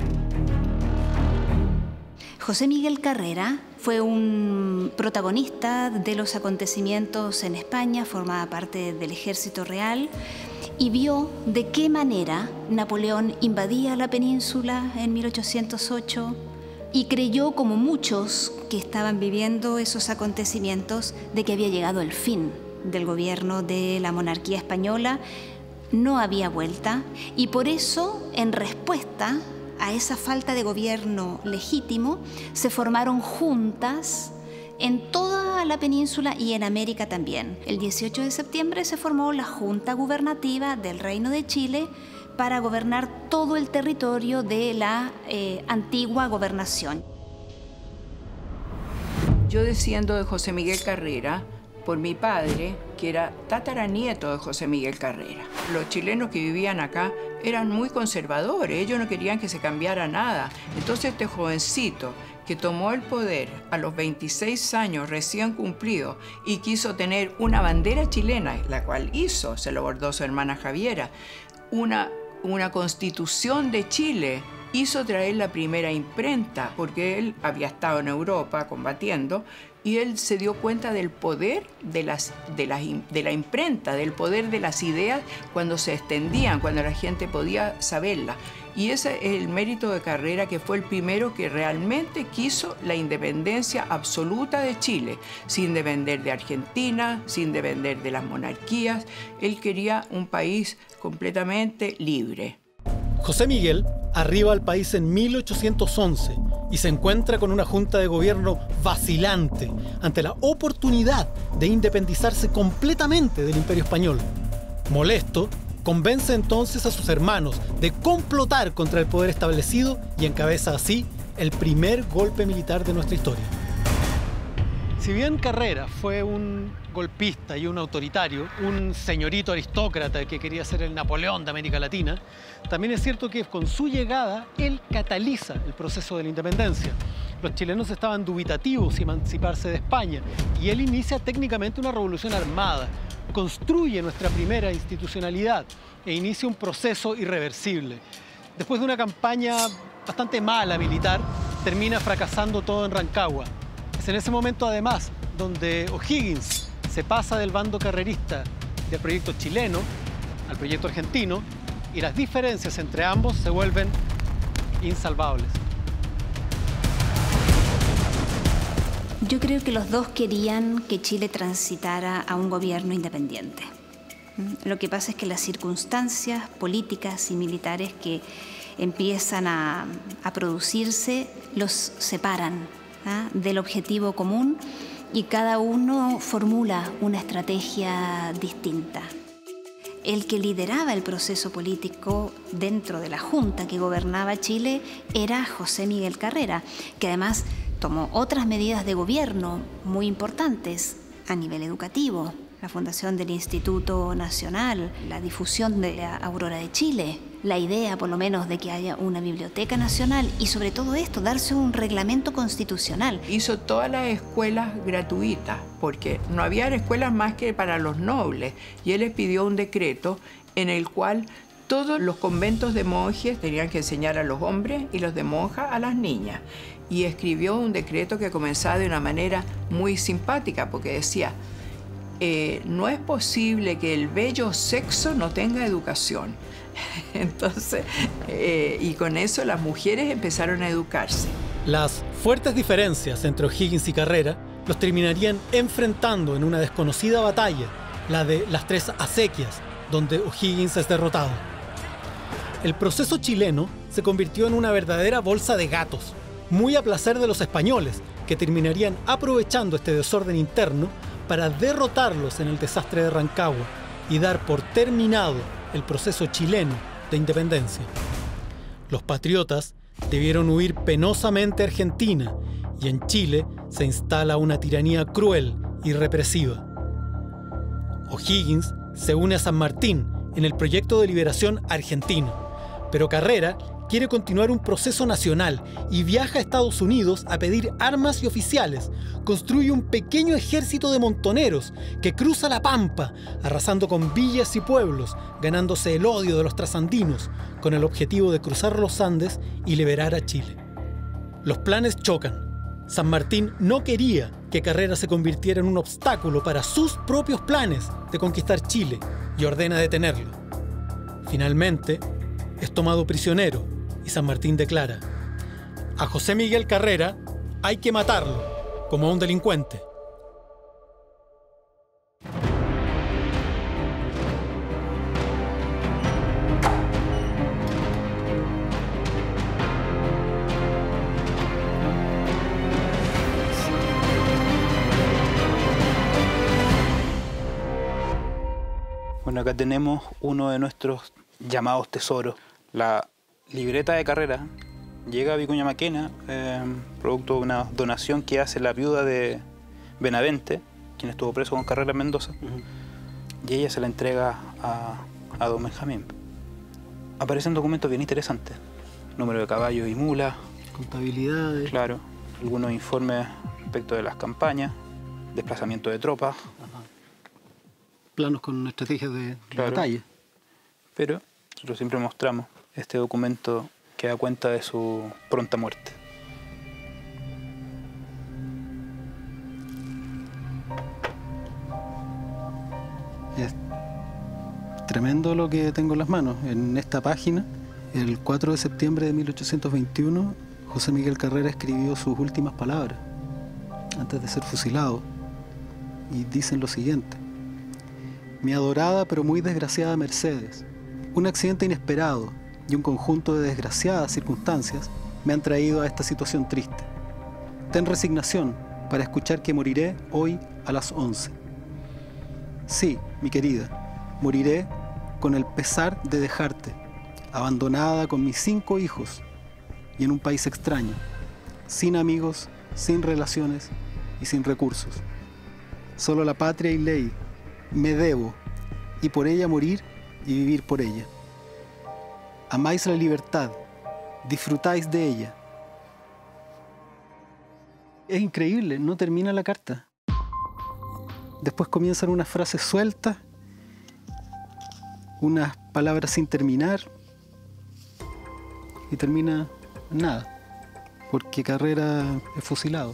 José Miguel Carrera fue un protagonista de los acontecimientos en España, formaba parte del Ejército Real y vio de qué manera Napoleón invadía la península en mil ochocientos ocho y creyó, como muchos que estaban viviendo esos acontecimientos, de que había llegado el fin del gobierno de la monarquía española, no había vuelta, y por eso, en respuesta a esa falta de gobierno legítimo, se formaron juntas en toda la península y en América también. El dieciocho de septiembre se formó la Junta Gubernativa del Reino de Chile para gobernar todo el territorio de la eh, antigua gobernación. Yo desciendo de José Miguel Carrera por mi padre, que era tataranieto de José Miguel Carrera. Los chilenos que vivían acá eran muy conservadores, ellos no querían que se cambiara nada. Entonces este jovencito que tomó el poder a los veintiséis años recién cumplidos y quiso tener una bandera chilena, la cual hizo, se lo bordó su hermana Javiera, una, una constitución de Chile, hizo traer la primera imprenta, porque él había estado en Europa combatiendo, y él se dio cuenta del poder de, las, de, las, de la imprenta, del poder de las ideas cuando se extendían, cuando la gente podía saberlas. Y ese es el mérito de Carrera, que fue el primero que realmente quiso la independencia absoluta de Chile, sin depender de Argentina, sin depender de las monarquías. Él quería un país completamente libre. José Miguel arriba al país en mil ochocientos once y se encuentra con una junta de gobierno vacilante ante la oportunidad de independizarse completamente del Imperio Español. Molesto, convence entonces a sus hermanos de complotar contra el poder establecido y encabeza así el primer golpe militar de nuestra historia. Si bien Carrera fue un golpista y un autoritario, un señorito aristócrata que quería ser el Napoleón de América Latina, también es cierto que con su llegada él cataliza el proceso de la independencia. Los chilenos estaban dubitativos de emanciparse de España y él inicia técnicamente una revolución armada, construye nuestra primera institucionalidad e inicia un proceso irreversible. Después de una campaña bastante mala militar, termina fracasando todo en Rancagua. Es en ese momento, además, donde O'Higgins se pasa del bando carrerista del proyecto chileno al proyecto argentino y las diferencias entre ambos se vuelven insalvables. Yo creo que los dos querían que Chile transitara a un gobierno independiente. Lo que pasa es que las circunstancias políticas y militares que empiezan a, a producirse los separan ¿ah? del objetivo común, y cada uno formula una estrategia distinta. El que lideraba el proceso político dentro de la Junta que gobernaba Chile era José Miguel Carrera, que además tomó otras medidas de gobierno muy importantes a nivel educativo: la fundación del Instituto Nacional, la difusión de la Aurora de Chile, la idea por lo menos de que haya una biblioteca nacional y sobre todo esto, darse un reglamento constitucional. Hizo todas las escuelas gratuitas porque no había escuelas más que para los nobles, y él les pidió un decreto en el cual todos los conventos de monjes tenían que enseñar a los hombres y los de monjas a las niñas. Y escribió un decreto que comenzaba de una manera muy simpática porque decía: Eh, no es posible que el bello sexo no tenga educación. Entonces, eh, y con eso las mujeres empezaron a educarse. Las fuertes diferencias entre O'Higgins y Carrera los terminarían enfrentando en una desconocida batalla, la de las Tres Acequias, donde O'Higgins es derrotado. El proceso chileno se convirtió en una verdadera bolsa de gatos, muy a placer de los españoles, que terminarían aprovechando este desorden interno para derrotarlos en el desastre de Rancagua y dar por terminado el proceso chileno de independencia. Los patriotas debieron huir penosamente a Argentina y en Chile se instala una tiranía cruel y represiva. O'Higgins se une a San Martín en el proyecto de liberación argentino, pero Carrera quiere continuar un proceso nacional y viaja a Estados Unidos a pedir armas y oficiales. Construye un pequeño ejército de montoneros que cruza la Pampa, arrasando con villas y pueblos, ganándose el odio de los trasandinos, con el objetivo de cruzar los Andes y liberar a Chile. Los planes chocan. San Martín no quería que Carrera se convirtiera en un obstáculo para sus propios planes de conquistar Chile y ordena detenerlo. Finalmente, es tomado prisionero y San Martín declara: a José Miguel Carrera hay que matarlo como a un delincuente. Bueno, acá tenemos uno de nuestros llamados tesoros, la libreta de Carrera. Llega a Vicuña Maquena, eh, producto de una donación que hace la viuda de Benavente, quien estuvo preso con Carrera en Mendoza, uh-huh. y ella se la entrega a, a don Benjamín. Aparecen documentos bien interesantes, número de caballos y mulas. Contabilidades. Claro, algunos informes respecto de las campañas, desplazamiento de tropas. Ajá. Planos con estrategias de, de claro. batalla. Pero nosotros siempre mostramos este documento que da cuenta de su pronta muerte. Es tremendo lo que tengo en las manos. En esta página, el cuatro de septiembre de mil ochocientos veintiuno, José Miguel Carrera escribió sus últimas palabras antes de ser fusilado. Y dicen lo siguiente: mi adorada pero muy desgraciada Mercedes, un accidente inesperado y un conjunto de desgraciadas circunstancias me han traído a esta situación triste. Ten resignación para escuchar que moriré hoy a las once. Sí, mi querida, moriré con el pesar de dejarte, abandonada con mis cinco hijos y en un país extraño, sin amigos, sin relaciones y sin recursos. Solo la patria y ley me debo, y por ella morir y vivir por ella. Amáis la libertad, disfrutáis de ella. Es increíble, no termina la carta. Después comienzan unas frases sueltas, unas palabras sin terminar, y termina en nada, porque Carrera es fusilado.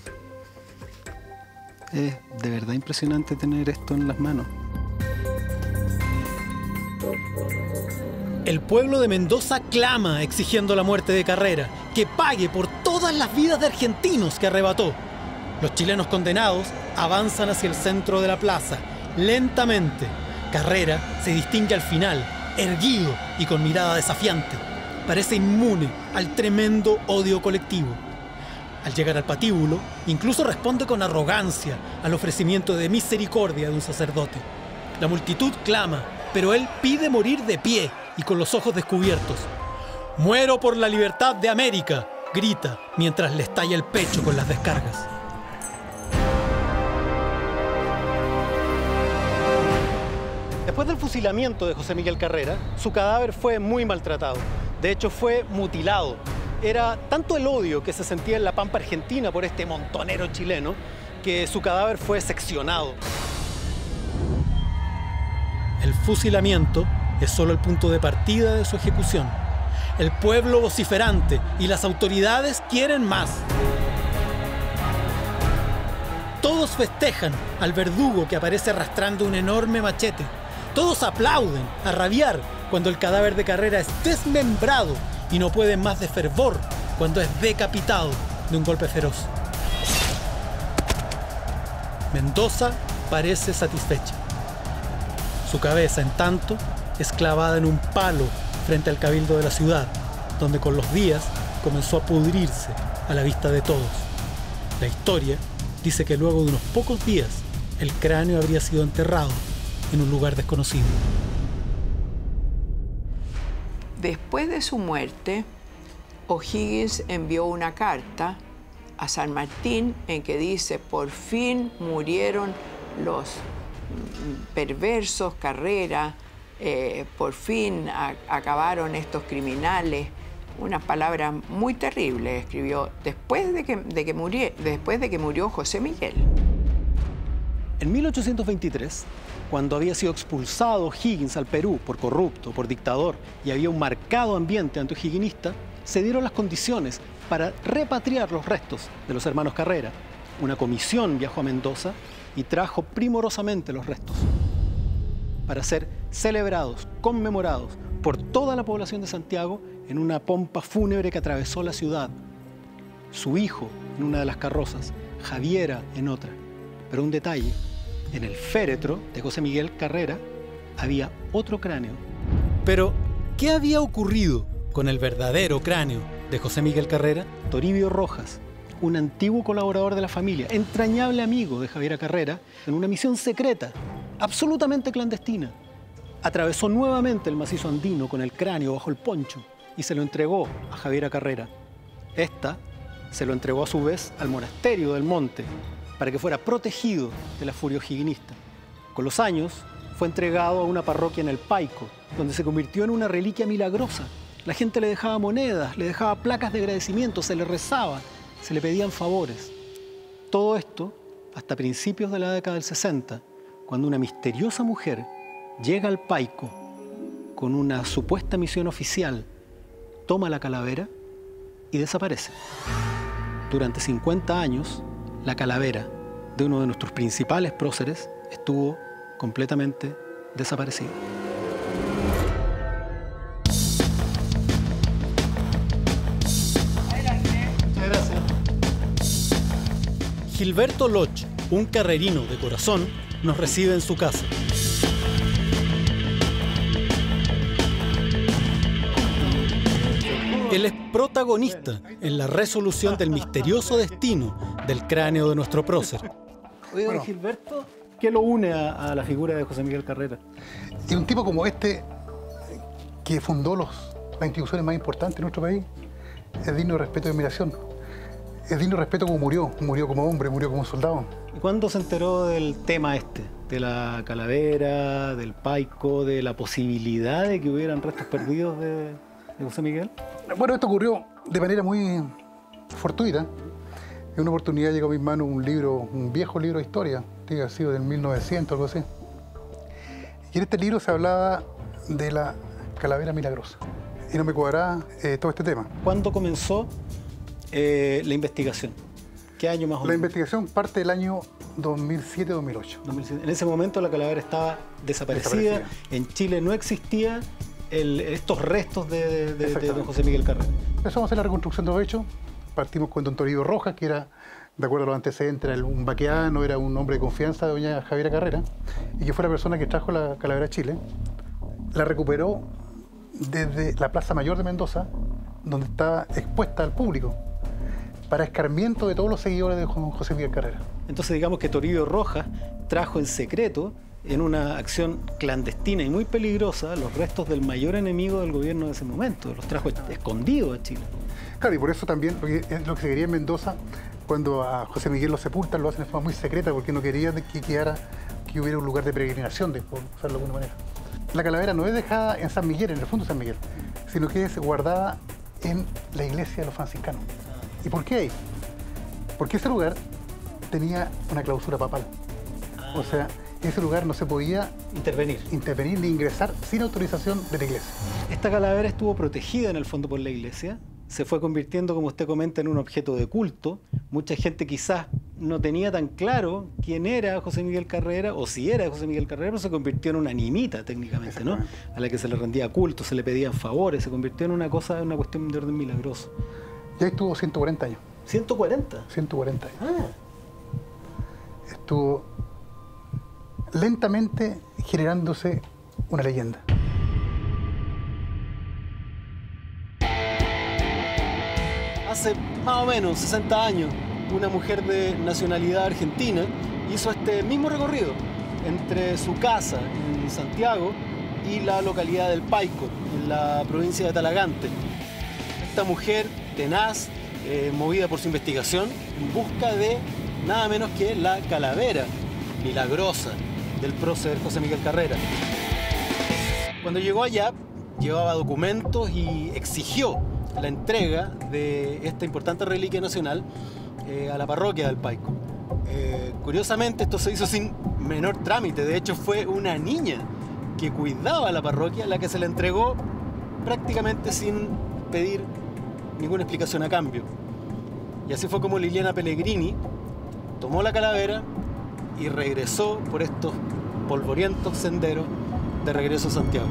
Es de verdad impresionante tener esto en las manos. El pueblo de Mendoza clama exigiendo la muerte de Carrera, que pague por todas las vidas de argentinos que arrebató. Los chilenos condenados avanzan hacia el centro de la plaza, lentamente. Carrera se distingue al final, erguido y con mirada desafiante. Parece inmune al tremendo odio colectivo. Al llegar al patíbulo, incluso responde con arrogancia al ofrecimiento de misericordia de un sacerdote. La multitud clama, pero él pide morir de pie y con los ojos descubiertos. «Muero por la libertad de América», grita mientras le estalla el pecho con las descargas. Después del fusilamiento de José Miguel Carrera, su cadáver fue muy maltratado. De hecho, fue mutilado. Era tanto el odio que se sentía en la pampa argentina por este montonero chileno que su cadáver fue seccionado. El fusilamiento es solo el punto de partida de su ejecución. El pueblo vociferante y las autoridades quieren más. Todos festejan al verdugo que aparece arrastrando un enorme machete. Todos aplauden a rabiar cuando el cadáver de Carrera es desmembrado y no pueden más de fervor cuando es decapitado de un golpe feroz. Mendoza parece satisfecha. Su cabeza, en tanto, es clavada en un palo frente al cabildo de la ciudad, donde con los días comenzó a pudrirse a la vista de todos. La historia dice que luego de unos pocos días, el cráneo habría sido enterrado en un lugar desconocido. Después de su muerte, O'Higgins envió una carta a San Martín en que dice: por fin murieron los perversos Carrera, eh, por fin a, acabaron estos criminales. Unas palabras muy terribles escribió después de que, de que murió, después de que murió José Miguel. En mil ochocientos veintitrés, cuando había sido expulsado O'Higgins al Perú por corrupto, por dictador, y había un marcado ambiente anti-o'higginista, se dieron las condiciones para repatriar los restos de los hermanos Carrera. Una comisión viajó a Mendoza y trajo primorosamente los restos para ser celebrados, conmemorados por toda la población de Santiago en una pompa fúnebre que atravesó la ciudad. Su hijo en una de las carrozas, Javiera en otra. Pero un detalle: en el féretro de José Miguel Carrera había otro cráneo. Pero, ¿qué había ocurrido con el verdadero cráneo de José Miguel Carrera? Toribio Rojas, un antiguo colaborador de la familia, entrañable amigo de Javiera Carrera, en una misión secreta, absolutamente clandestina, atravesó nuevamente el macizo andino con el cráneo bajo el poncho y se lo entregó a Javiera Carrera. Esta se lo entregó a su vez al monasterio del Monte para que fuera protegido de la furia o'higinista. Con los años fue entregado a una parroquia en el Paico, donde se convirtió en una reliquia milagrosa. La gente le dejaba monedas, le dejaba placas de agradecimiento, se le rezaba, se le pedían favores. Todo esto hasta principios de la década del sesenta, cuando una misteriosa mujer llega al Paico con una supuesta misión oficial, toma la calavera y desaparece. Durante cincuenta años, la calavera de uno de nuestros principales próceres estuvo completamente desaparecida. Muchas gracias. Gilberto Loch, un carrerino de corazón, nos recibe en su casa. Él es protagonista en la resolución del misterioso destino del cráneo de nuestro prócer. Oye, bueno, Gilberto, ¿qué lo une a, a la figura de José Miguel Carrera? Y un tipo como este, que fundó los, las instituciones más importantes de nuestro país, es digno de respeto y admiración. Es digno de respeto como murió, murió como hombre, murió como soldado. ¿Y cuándo se enteró del tema este? De la calavera, del Paico, de la posibilidad de que hubieran restos perdidos de, de José Miguel? Bueno, esto ocurrió de manera muy fortuita. En una oportunidad llegó a mis manos un libro, un viejo libro de historia, que ha sido del mil novecientos, algo así. Y en este libro se hablaba de la calavera milagrosa. Y no me cuadraba eh, todo este tema. ¿Cuándo comenzó eh, la investigación? ¿Qué año más o menos? La investigación parte del año dos mil siete dos mil ocho. En ese momento la calavera estaba desaparecida. desaparecida. En Chile no existía el, estos restos de, de, de don José Miguel Carrera. Empezamos a hacer la reconstrucción de los hechos. Partimos con don Toribio Rojas, que era, de acuerdo a los antecedentes, era un vaqueano, era un hombre de confianza de doña Javiera Carrera, y que fue la persona que trajo la calavera a Chile. La recuperó desde la Plaza Mayor de Mendoza, donde estaba expuesta al público, para escarmiento de todos los seguidores de José Miguel Carrera. Entonces digamos que Toribio Rojas trajo en secreto, en una acción clandestina y muy peligrosa, los restos del mayor enemigo del gobierno de ese momento. Los trajo escondidos a Chile. Claro, y por eso también, porque es lo que se quería en Mendoza, cuando a José Miguel lo sepultan, lo hacen de forma muy secreta, porque no quería que quedara, que hubiera un lugar de peregrinación, de, por usarlo de alguna manera. La calavera no es dejada en San Miguel, en el fondo de San Miguel, sino que es guardada en la iglesia de los franciscanos. ¿Y por qué ahí? Porque ese lugar tenía una clausura papal. O sea, en ese lugar no se podía intervenir. intervenir ni ingresar sin autorización de la iglesia. Esta calavera estuvo protegida en el fondo por la iglesia, se fue convirtiendo, como usted comenta, en un objeto de culto. Mucha gente quizás no tenía tan claro quién era José Miguel Carrera o si era José Miguel Carrera, pero se convirtió en una animita técnicamente, ¿no? A la que se le rendía culto, se le pedían favores, se convirtió en una cosa, en una cuestión de orden milagroso. Ya estuvo ciento cuarenta años. ¿ciento cuarenta? ciento cuarenta años. Ah. Estuvo lentamente generándose una leyenda. Hace más o menos sesenta años, una mujer de nacionalidad argentina hizo este mismo recorrido entre su casa en Santiago y la localidad del Paico, en la provincia de Talagante. Esta mujer tenaz, eh, movida por su investigación, en busca de nada menos que la calavera milagrosa del prócer José Miguel Carrera. Cuando llegó allá, llevaba documentos y exigió la entrega de esta importante reliquia nacional eh, a la parroquia del Paico. Eh, curiosamente, esto se hizo sin menor trámite. De hecho, fue una niña que cuidaba la parroquia la que se la entregó prácticamente sin pedir ninguna explicación a cambio. Y así fue como Liliana Pellegrini tomó la calavera y regresó por estos polvorientos senderos de regreso a Santiago.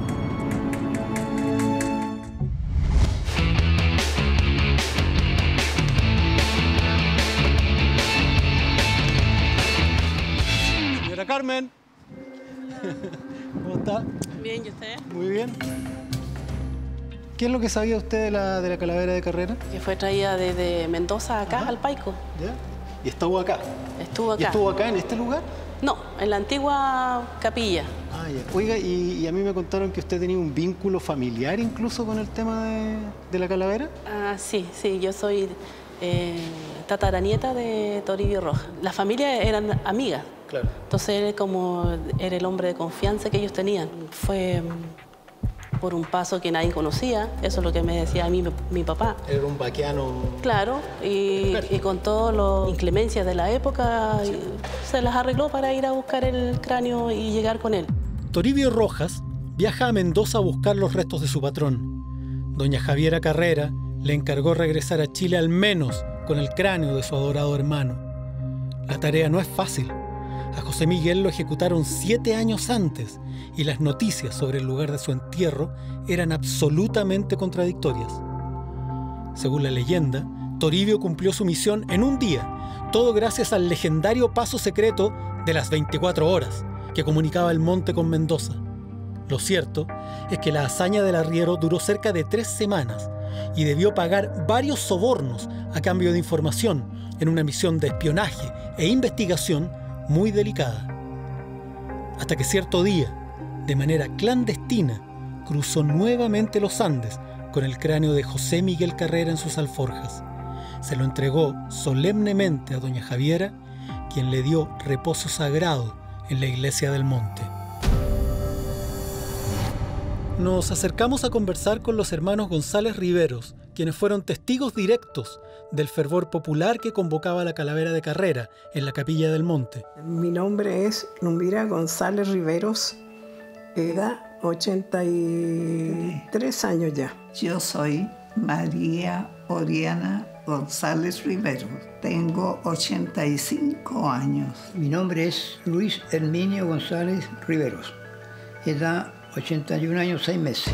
Señora Carmen, ¿cómo está? Bien, ¿y usted? Muy bien. ¿Qué es lo que sabía usted de la, de la calavera de Carrera? Que fue traída desde Mendoza acá, Ajá. al Paico. ¿Ya? ¿Y estuvo acá? Estuvo acá. ¿Y estuvo acá en este lugar? No, en la antigua capilla. Ah, ya. Oiga, y, y a mí me contaron que usted tenía un vínculo familiar incluso con el tema de, de la calavera. Ah, sí, sí, yo soy eh, tataranieta de Toribio Rojas. La familia eran amigas. Claro. Entonces él como era el hombre de confianza que ellos tenían. Fue por un paso que nadie conocía, eso es lo que me decía a mí mi, mi papá. Era un vaquiano. Claro, y, y con todas las inclemencias de la época, sí, se las arregló para ir a buscar el cráneo y llegar con él. Toribio Rojas viaja a Mendoza a buscar los restos de su patrón. Doña Javiera Carrera le encargó regresar a Chile al menos con el cráneo de su adorado hermano. La tarea no es fácil. A José Miguel lo ejecutaron siete años antes y las noticias sobre el lugar de su entierro eran absolutamente contradictorias. Según la leyenda, Toribio cumplió su misión en un día, todo gracias al legendario paso secreto de las veinticuatro horas que comunicaba el monte con Mendoza. Lo cierto es que la hazaña del arriero duró cerca de tres semanas y debió pagar varios sobornos a cambio de información en una misión de espionaje e investigación muy delicada. Hasta que cierto día, de manera clandestina, cruzó nuevamente los Andes con el cráneo de José Miguel Carrera en sus alforjas. Se lo entregó solemnemente a doña Javiera, quien le dio reposo sagrado en la iglesia del monte. Nos acercamos a conversar con los hermanos González Riveros, quienes fueron testigos directos del fervor popular que convocaba la calavera de Carrera en la capilla del monte. Mi nombre es Numbira González Riveros, edad ochenta y tres años ya. Yo soy María Oriana González Riveros, tengo ochenta y cinco años. Mi nombre es Luis Herminio González Riveros, edad ochenta y un años, seis meses.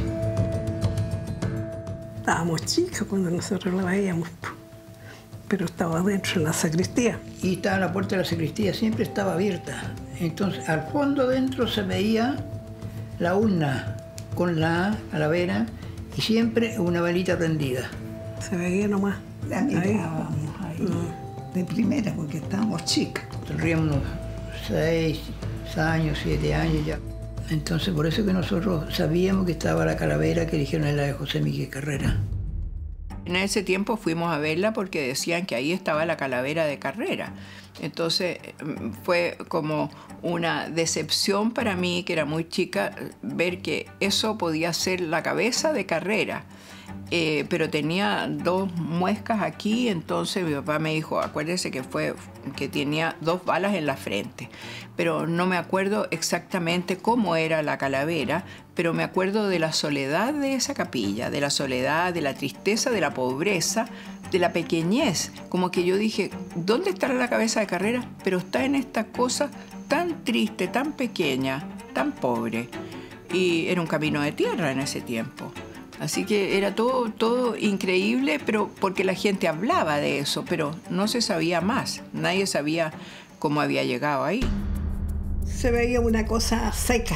Estábamos chicos cuando nosotros la veíamos, pero estaba dentro de la sacristía. Y estaba la puerta de la sacristía, siempre estaba abierta. Entonces, al fondo dentro se veía la urna con la calavera y siempre una velita prendida. Se veía nomás. La mirábamos ahí, mm. de primera, porque estábamos chicos. Tendríamos unos seis años, siete años ya. Entonces, por eso que nosotros sabíamos que estaba la calavera que dijeron era la de José Miguel Carrera. En ese tiempo fuimos a verla porque decían que ahí estaba la calavera de Carrera. Entonces fue como una decepción para mí, que era muy chica, ver que eso podía ser la cabeza de Carrera. Eh, pero tenía dos muescas aquí, entonces mi papá me dijo, acuérdese que fue que tenía dos balas en la frente, pero no me acuerdo exactamente cómo era la calavera, pero me acuerdo de la soledad de esa capilla, de la soledad, de la tristeza, de la pobreza, de la pequeñez, como que yo dije, ¿dónde estará la cabeza de Carrera? Pero está en esta cosa tan triste, tan pequeña, tan pobre, y era un camino de tierra en ese tiempo. Así que era todo, todo increíble, pero porque la gente hablaba de eso, pero no se sabía más. Nadie sabía cómo había llegado ahí. Se veía una cosa seca.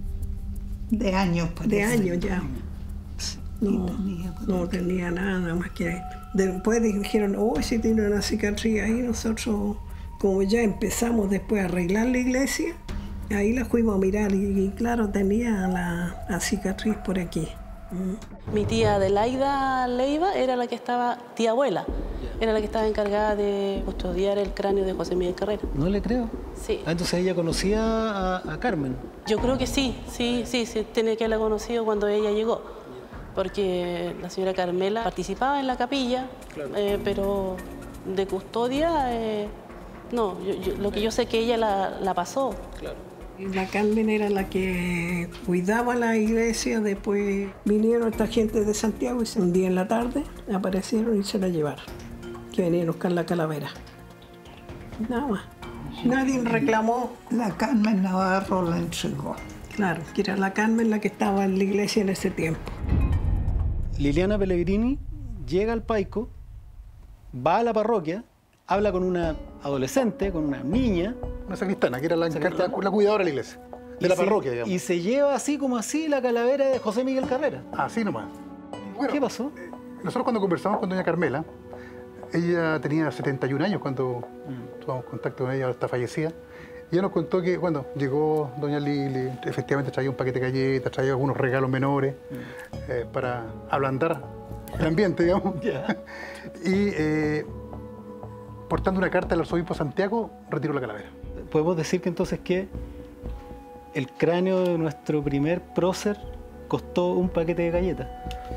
De años, parece. De años ya. No, no tenía nada, nada más que... Después dijeron, oh, si tiene una cicatriz ahí, nosotros, como ya empezamos después a arreglar la iglesia, ahí la fuimos a mirar y, y claro, tenía la, la cicatriz por aquí. Mi tía Adelaida Leiva era la que estaba, tía abuela, era la que estaba encargada de custodiar el cráneo de José Miguel Carrera. No le creo. Sí. Ah, entonces ella conocía a, a Carmen. Yo creo que sí, sí, sí, sí, tiene que haberla conocido cuando ella llegó, porque la señora Carmela participaba en la capilla, claro. eh, pero de custodia, eh, no, yo, yo, lo que yo sé que ella la, la pasó. Claro. La Carmen era la que cuidaba la iglesia, después vinieron esta gente de Santiago y un día en la tarde aparecieron y se la llevaron, que venían a buscar la calavera. Nada más. Nadie reclamó. La Carmen Navarro la entregó. Claro, que era la Carmen la que estaba en la iglesia en ese tiempo. Liliana Pellegrini llega al Paico, va a la parroquia, habla con una adolescente, con una niña. Una sacristana, que era la, la, la cuidadora de la iglesia, de la se, parroquia, digamos. Y se lleva así como así la calavera de José Miguel Carrera. Así nomás. Bueno, ¿qué pasó? Eh, nosotros cuando conversamos con doña Carmela, ella tenía setenta y un años cuando mm. tuvimos contacto con ella, ahora está fallecida. Y ella nos contó que, bueno, llegó doña Lili, efectivamente traía un paquete de galletas, traía algunos regalos menores mm. eh, para ablandar el ambiente, digamos. Yeah. Y eh, portando una carta al arzobispo Santiago, retiró la calavera. Podemos decir que entonces que el cráneo de nuestro primer prócer costó un paquete de galletas.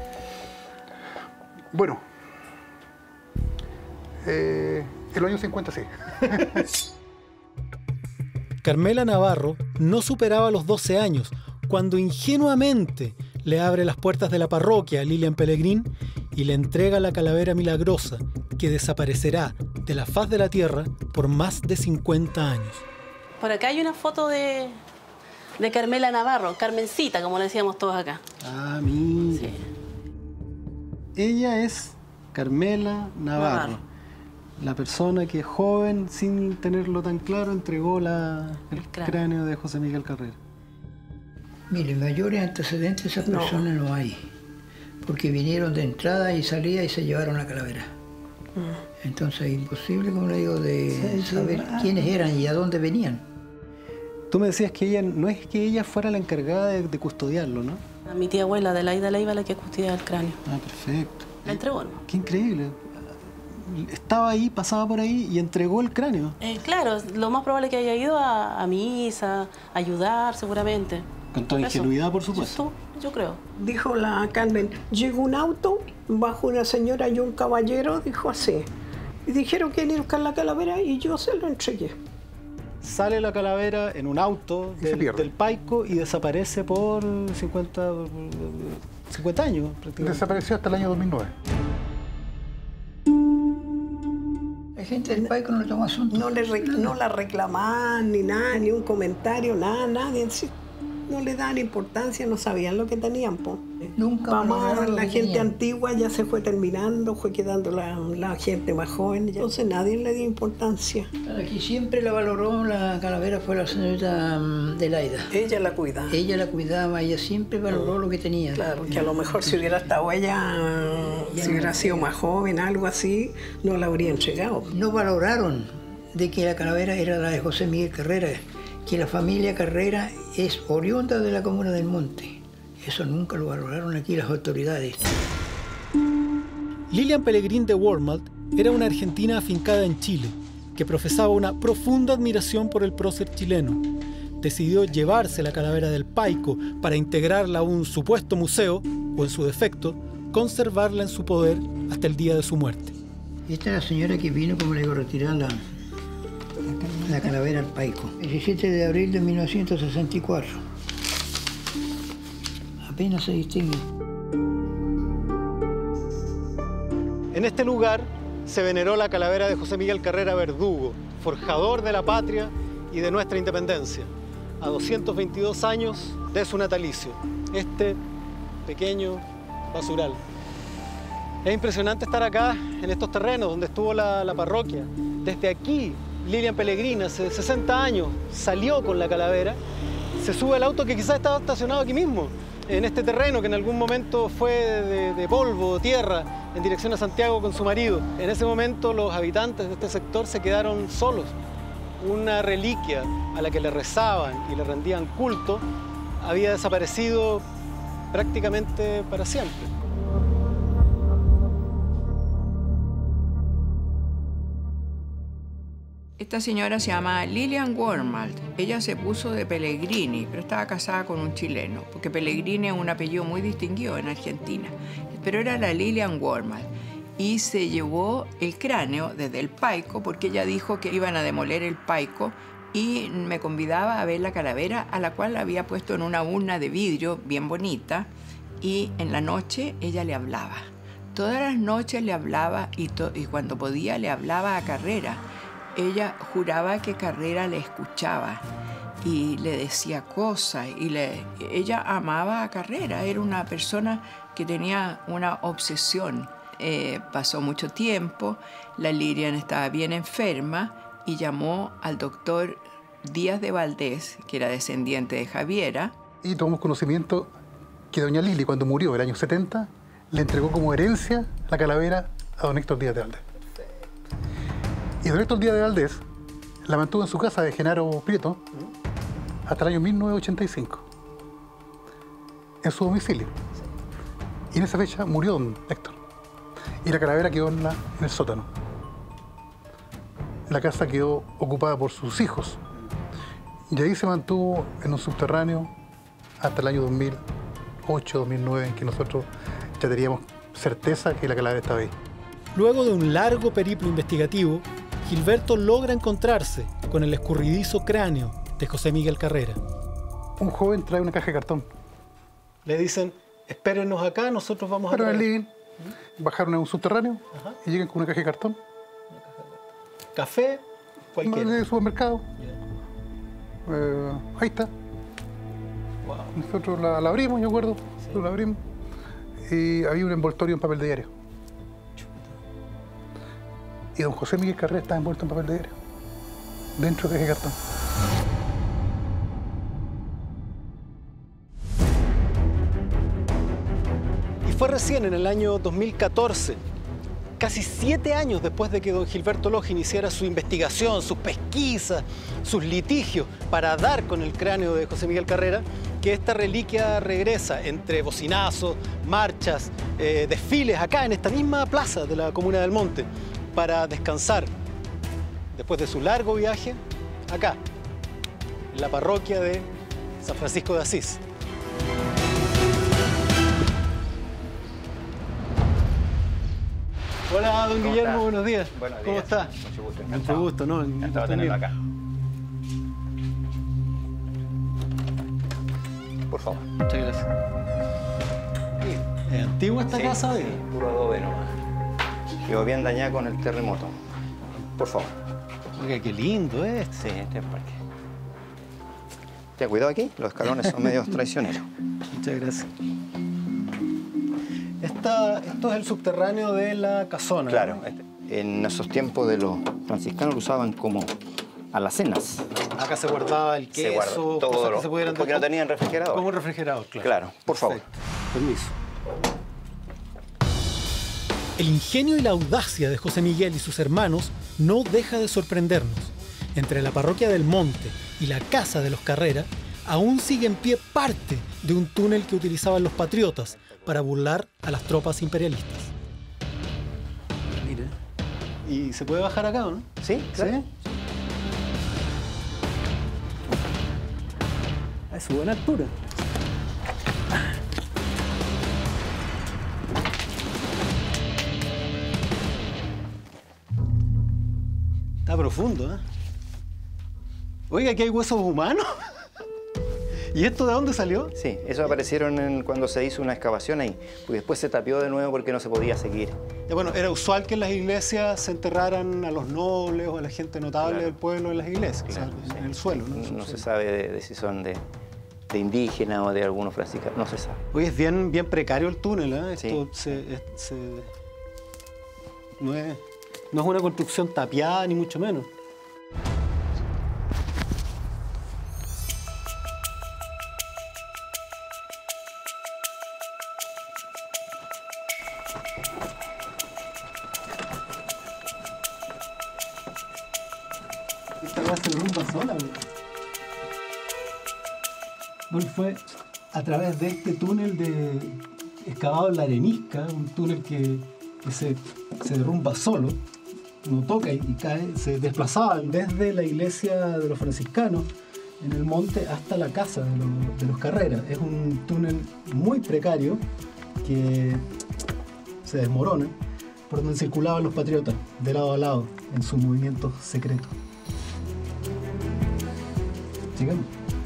Bueno, eh, en los años cincuenta sí. Carmela Navarro no superaba los doce años cuando ingenuamente le abre las puertas de la parroquia a Lilian Pelegrín y le entrega la calavera milagrosa que desaparecerá de la faz de la tierra por más de cincuenta años. Por acá hay una foto de, de Carmela Navarro, Carmencita, como le decíamos todos acá. Ah, mira. Sí. Ella es Carmela Navarro. Navarro. La persona que joven, sin tenerlo tan claro, entregó la, el, el cráneo. cráneo de José Miguel Carrera. Mire, mayores antecedentes de esas no. personas no hay, porque vinieron de entrada y salida y se llevaron la calavera. Mm. Entonces es imposible, como le digo, de sí, saber sí, quiénes eran y a dónde venían. Tú me decías que ella, no es que ella fuera la encargada de, de custodiarlo, ¿no? A mi tía abuela, Adelaida Leiva, la que custodiaba el cráneo. Ah, perfecto. La entregó, ¿no? Qué increíble. Estaba ahí, pasaba por ahí y entregó el cráneo. Eh, claro, lo más probable es que haya ido a, a misa, a ayudar seguramente. Con toda ingenuidad, por supuesto. Yo, yo creo. Dijo la Carmen, llegó un auto, bajo una señora y un caballero, dijo así. Y dijeron que iban a buscar la calavera y yo se lo entregué. Sale la calavera en un auto del, del Paico y desaparece por cincuenta, cincuenta años. Desapareció hasta el año dos mil nueve. La gente del Paico no le tomó asunto. No, le rec no la reclamaban ni nada, ni un comentario, nada, nadie. No le daban importancia, no sabían lo que tenían, po. Nunca más la gente tenían. Antigua ya se fue terminando, fue quedando la, la gente más joven, entonces nadie le dio importancia. La que siempre la valoró la calavera fue la señorita Adelaida. Ella la cuidaba. Ella la cuidaba, ella siempre valoró oh. lo que tenía. Claro, que a lo mejor si hubiera estado ella, ya si hubiera sido más joven, algo así, no la habría entregado. No valoraron de que la calavera era la de José Miguel Carrera, que la familia Carrera es oriunda de la Comuna del Monte. Eso nunca lo valoraron aquí las autoridades. Lilian Pelegrín de Wormald era una argentina afincada en Chile, que profesaba una profunda admiración por el prócer chileno. Decidió llevarse la calavera del Paico para integrarla a un supuesto museo, o en su defecto, conservarla en su poder hasta el día de su muerte. Esta es la señora que vino, como le digo, a retirar la... la calavera al Paico. diecisiete de abril de mil novecientos sesenta y cuatro. Apenas se distingue. En este lugar se veneró la calavera de José Miguel Carrera Verdugo, forjador de la patria y de nuestra independencia, a doscientos veintidós años de su natalicio, este pequeño basural. Es impresionante estar acá, en estos terrenos donde estuvo la, la parroquia. Desde aquí, Lilian Pelegrín, hace sesenta años, salió con la calavera, se sube al auto que quizás estaba estacionado aquí mismo, en este terreno que en algún momento fue de, de polvo, tierra, en dirección a Santiago con su marido. En ese momento los habitantes de este sector se quedaron solos. Una reliquia a la que le rezaban y le rendían culto había desaparecido prácticamente para siempre. Esta señora se llama Lilian Wormald. Ella se puso de Pellegrini, pero estaba casada con un chileno, porque Pellegrini es un apellido muy distinguido en Argentina. Pero era la Lilian Wormald. Y se llevó el cráneo desde el Paico, porque ella dijo que iban a demoler el Paico, y me convidaba a ver la calavera, a la cual la había puesto en una urna de vidrio bien bonita, y en la noche ella le hablaba. Todas las noches le hablaba, y, y cuando podía le hablaba a Carrera. Ella juraba que Carrera le escuchaba y le decía cosas. Y le, ella amaba a Carrera, era una persona que tenía una obsesión. Eh, pasó mucho tiempo, la Lilian estaba bien enferma y llamó al doctor Díaz de Valdés, que era descendiente de Javiera. Y tomamos conocimiento que doña Lili, cuando murió el año setenta, le entregó como herencia la calavera a don Héctor Díaz de Valdés. Y don Héctor Díaz de Valdés la mantuvo en su casa de Genaro Prieto hasta el año mil novecientos ochenta y cinco, en su domicilio. Y en esa fecha murió don Héctor. Y la calavera quedó en, la, en el sótano. La casa quedó ocupada por sus hijos. Y ahí se mantuvo en un subterráneo hasta el año dos mil ocho, dos mil nueve, en que nosotros ya teníamos certeza que la calavera estaba ahí. Luego de un largo periplo investigativo, Gilberto logra encontrarse con el escurridizo cráneo de José Miguel Carrera. Un joven trae una caja de cartón. Le dicen, espérenos acá, nosotros vamos Fueron a... al living, bajaron a un subterráneo. Ajá. Y llegan con una caja de cartón. ¿Café? Cualquiera. De supermercado. Eh, ahí está. Wow. Nosotros la, la abrimos, yo acuerdo. Sí. La abrimos. Y había un envoltorio en papel de diario. Y don José Miguel Carrera estaba envuelto en papel de diario, dentro de ese cartón. Y fue recién en el año dos mil catorce, casi siete años después de que don Gilberto Loja iniciara su investigación, sus pesquisas, sus litigios para dar con el cráneo de José Miguel Carrera, que esta reliquia regresa entre bocinazos, marchas, eh, desfiles acá en esta misma plaza de la Comuna del Monte, para descansar después de su largo viaje acá, en la parroquia de San Francisco de Asís. Hola, don Guillermo, está? Buenos días. Buenos ¿Cómo días. está? Mucho gusto, Mucho gusto, ¿no? Encantado de tenerlo acá. Por favor. Muchas gracias. ¿Es antigua esta sí, casa? Sí, puro adobe nomás. Quedó bien dañada con el terremoto. Por favor. Oiga, qué lindo es. Sí, este es el parque. Ya, cuidado aquí, los escalones son medio traicioneros. Muchas gracias. Esta, esto es el subterráneo de la casona. Claro. ¿no? Este, en esos tiempos de los franciscanos lo usaban como alacenas. Acá se guardaba el queso, se guarda todo cosas lo, que se pudieran... porque no tenían refrigerador. Como un refrigerador, claro. Claro, por favor. Perfecto. Permiso. El ingenio y la audacia de José Miguel y sus hermanos no deja de sorprendernos. Entre la parroquia del Monte y la casa de los Carrera, aún sigue en pie parte de un túnel que utilizaban los patriotas para burlar a las tropas imperialistas. Mira. ¿Y se puede bajar acá o no? Sí, claro. ¿Sí? Es su buena altura. Está profundo, ¿eh? Oiga, aquí hay huesos humanos. ¿Y esto de dónde salió? Sí, esos aparecieron en, cuando se hizo una excavación ahí, porque después se tapió de nuevo porque no se podía seguir. Ya, bueno, era usual que en las iglesias se enterraran a los nobles o a la gente notable claro. del pueblo en las iglesias, claro, o sea, sí. en el suelo, ¿no? No, no se sabe de, de si son de, de indígenas o de algunos franciscanos, no se sabe. Oye, es bien, bien precario el túnel, ¿eh? Esto sí. se, es, se, no, es, no es una construcción tapiada, ni mucho menos. Esta weá se derrumba sola, güey. Bueno, fue a través de este túnel de excavado en la arenisca, un túnel que, que se, se derrumba solo, no toca y, y cae, se desplazaban desde la iglesia de los franciscanos en el monte hasta la casa de los, de los Carrera. Es un túnel muy precario que se desmorona, por donde circulaban los patriotas, de lado a lado, en sus movimientos secretos. Sigamos.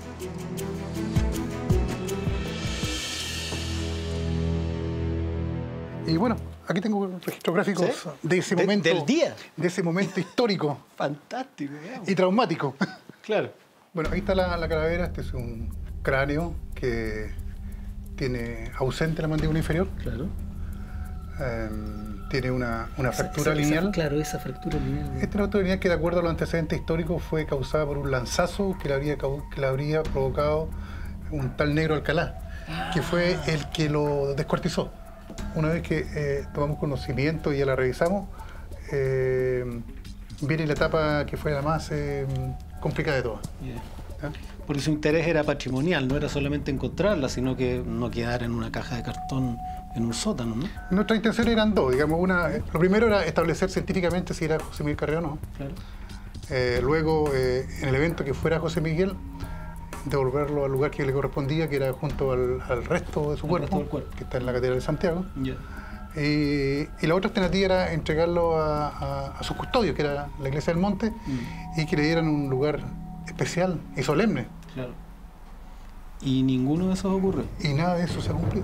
Y bueno, aquí tengo registros gráficos ¿sí? de ese de, momento. ¿Del día? De ese momento histórico. Fantástico, digamos. Y traumático. Claro. Bueno, ahí está la, la calavera. Este es un cráneo que tiene ausente la mandíbula inferior. Claro. Eh, tiene una, una esa, fractura esa, lineal. Esa, claro, esa fractura lineal. Esta fractura lineal que, de acuerdo a los antecedentes históricos, fue causada por un lanzazo que le habría, que le habría provocado un tal Negro Alcalá, ah. que fue el que lo descuartizó. Una vez que eh, tomamos conocimiento y ya la revisamos, eh, viene la etapa que fue la más eh, complicada de todas. Yeah. ¿Ah? Porque su interés era patrimonial, no era solamente encontrarla, sino que no quedar en una caja de cartón en un sótano, ¿no? Nuestras intenciones eran dos, digamos. Una, lo primero era establecer científicamente si era José Miguel Carrera o no. Claro. Eh, luego, eh, en el evento que fuera José Miguel, devolverlo al lugar que le correspondía, que era junto al, al resto de su cuerpo, cuerpo, que está en la Catedral de Santiago. Yeah. Y, y la otra alternativa era entregarlo a, a, a sus custodios, que era la Iglesia del Monte, mm. y que le dieran un lugar especial y solemne. Claro. Y ninguno de esos ocurrió. Y nada de eso se ha cumplido.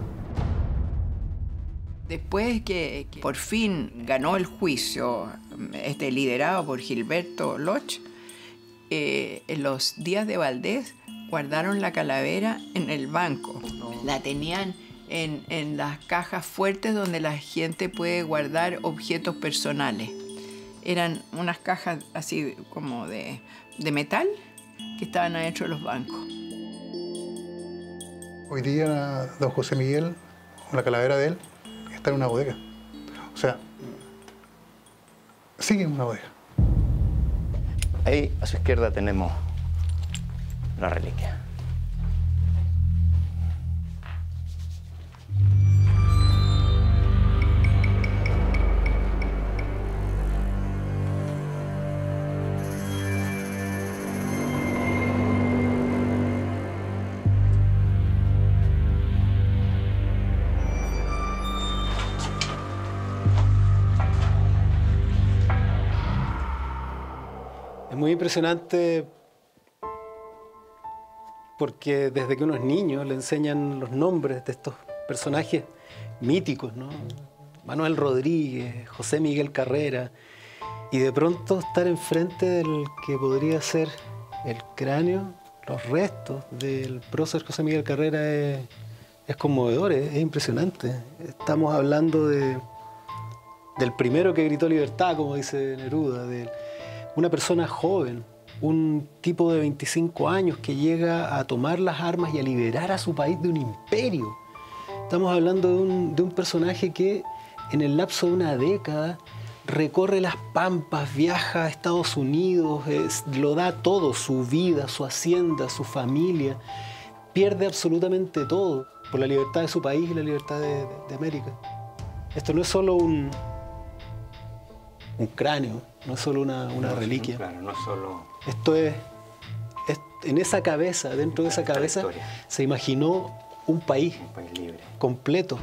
Después que, que por fin ganó el juicio, este, liderado por Gilberto Loch, eh, en los días de Valdés guardaron la calavera en el banco. No. La tenían en, en las cajas fuertes donde la gente puede guardar objetos personales. Eran unas cajas así como de, de metal que estaban adentro de los bancos. Hoy día don José Miguel, la calavera de él, está en una bodega. O sea, sigue en una bodega. Ahí a su izquierda tenemos la reliquia. Es muy impresionante porque desde que uno es niño le enseñan los nombres de estos personajes míticos, ¿no? Manuel Rodríguez, José Miguel Carrera, y de pronto estar enfrente del que podría ser el cráneo, los restos del prócer José Miguel Carrera es, es conmovedor, es, es impresionante. Estamos hablando de, del primero que gritó libertad, como dice Neruda, de una persona joven, un tipo de veinticinco años que llega a tomar las armas y a liberar a su país de un imperio. Estamos hablando de un, de un personaje que en el lapso de una década recorre las pampas, viaja a Estados Unidos, es, lo da todo, su vida, su hacienda, su familia, pierde absolutamente todo por la libertad de su país y la libertad de, de, de América. Esto no es solo un, un cráneo, no es solo una, una no, reliquia. Claro, no es solo... Esto es, es, en esa cabeza, dentro de esa cabeza, se imaginó un país, un país libre, completo.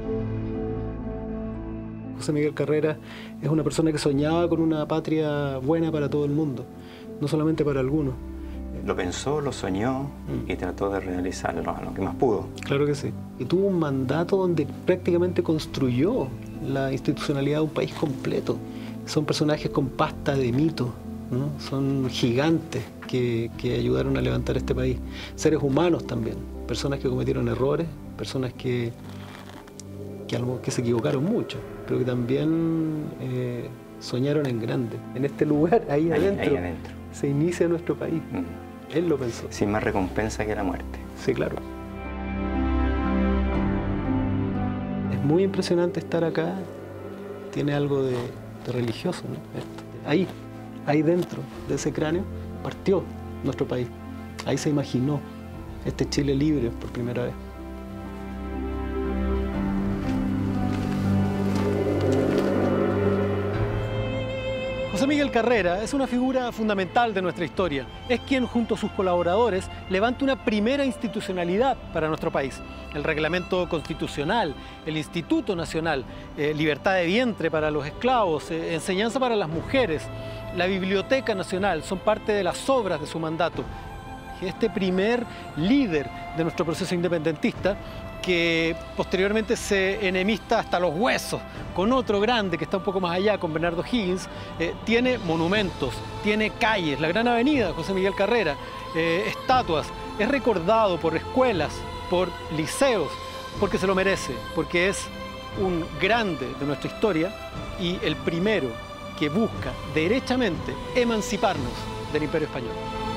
José Miguel Carrera es una persona que soñaba con una patria buena para todo el mundo, no solamente para algunos. Lo pensó, lo soñó mm. y trató de realizarlo a lo que más pudo. Claro que sí. Y tuvo un mandato donde prácticamente construyó la institucionalidad de un país completo. Son personajes con pasta de mito, ¿no? Son gigantes que, que ayudaron a levantar este país. Seres humanos también, personas que cometieron errores, personas que, que, algo, que se equivocaron mucho, pero que también eh, soñaron en grande. En este lugar, ahí, ahí, adentro, ahí adentro, se inicia nuestro país. Mm. Él lo pensó. Sin más recompensa que la muerte. Sí, claro. Es muy impresionante estar acá. Tiene algo de, de religioso, ¿no? Esto. Ahí, ahí dentro de ese cráneo, partió nuestro país. Ahí se imaginó este Chile libre por primera vez. José Miguel Carrera es una figura fundamental de nuestra historia. Es quien, junto a sus colaboradores, levanta una primera institucionalidad para nuestro país. El Reglamento Constitucional, el Instituto Nacional, eh, libertad de vientre para los esclavos, eh, enseñanza para las mujeres, la Biblioteca Nacional, son parte de las obras de su mandato. Este primer líder de nuestro proceso independentista, que posteriormente se enemista hasta los huesos con otro grande que está un poco más allá, con Bernardo Higgins, eh, tiene monumentos, tiene calles, la Gran Avenida, José Miguel Carrera, eh, estatuas, es recordado por escuelas, por liceos, porque se lo merece, porque es un grande de nuestra historia y el primero que busca derechamente emanciparnos del Imperio Español.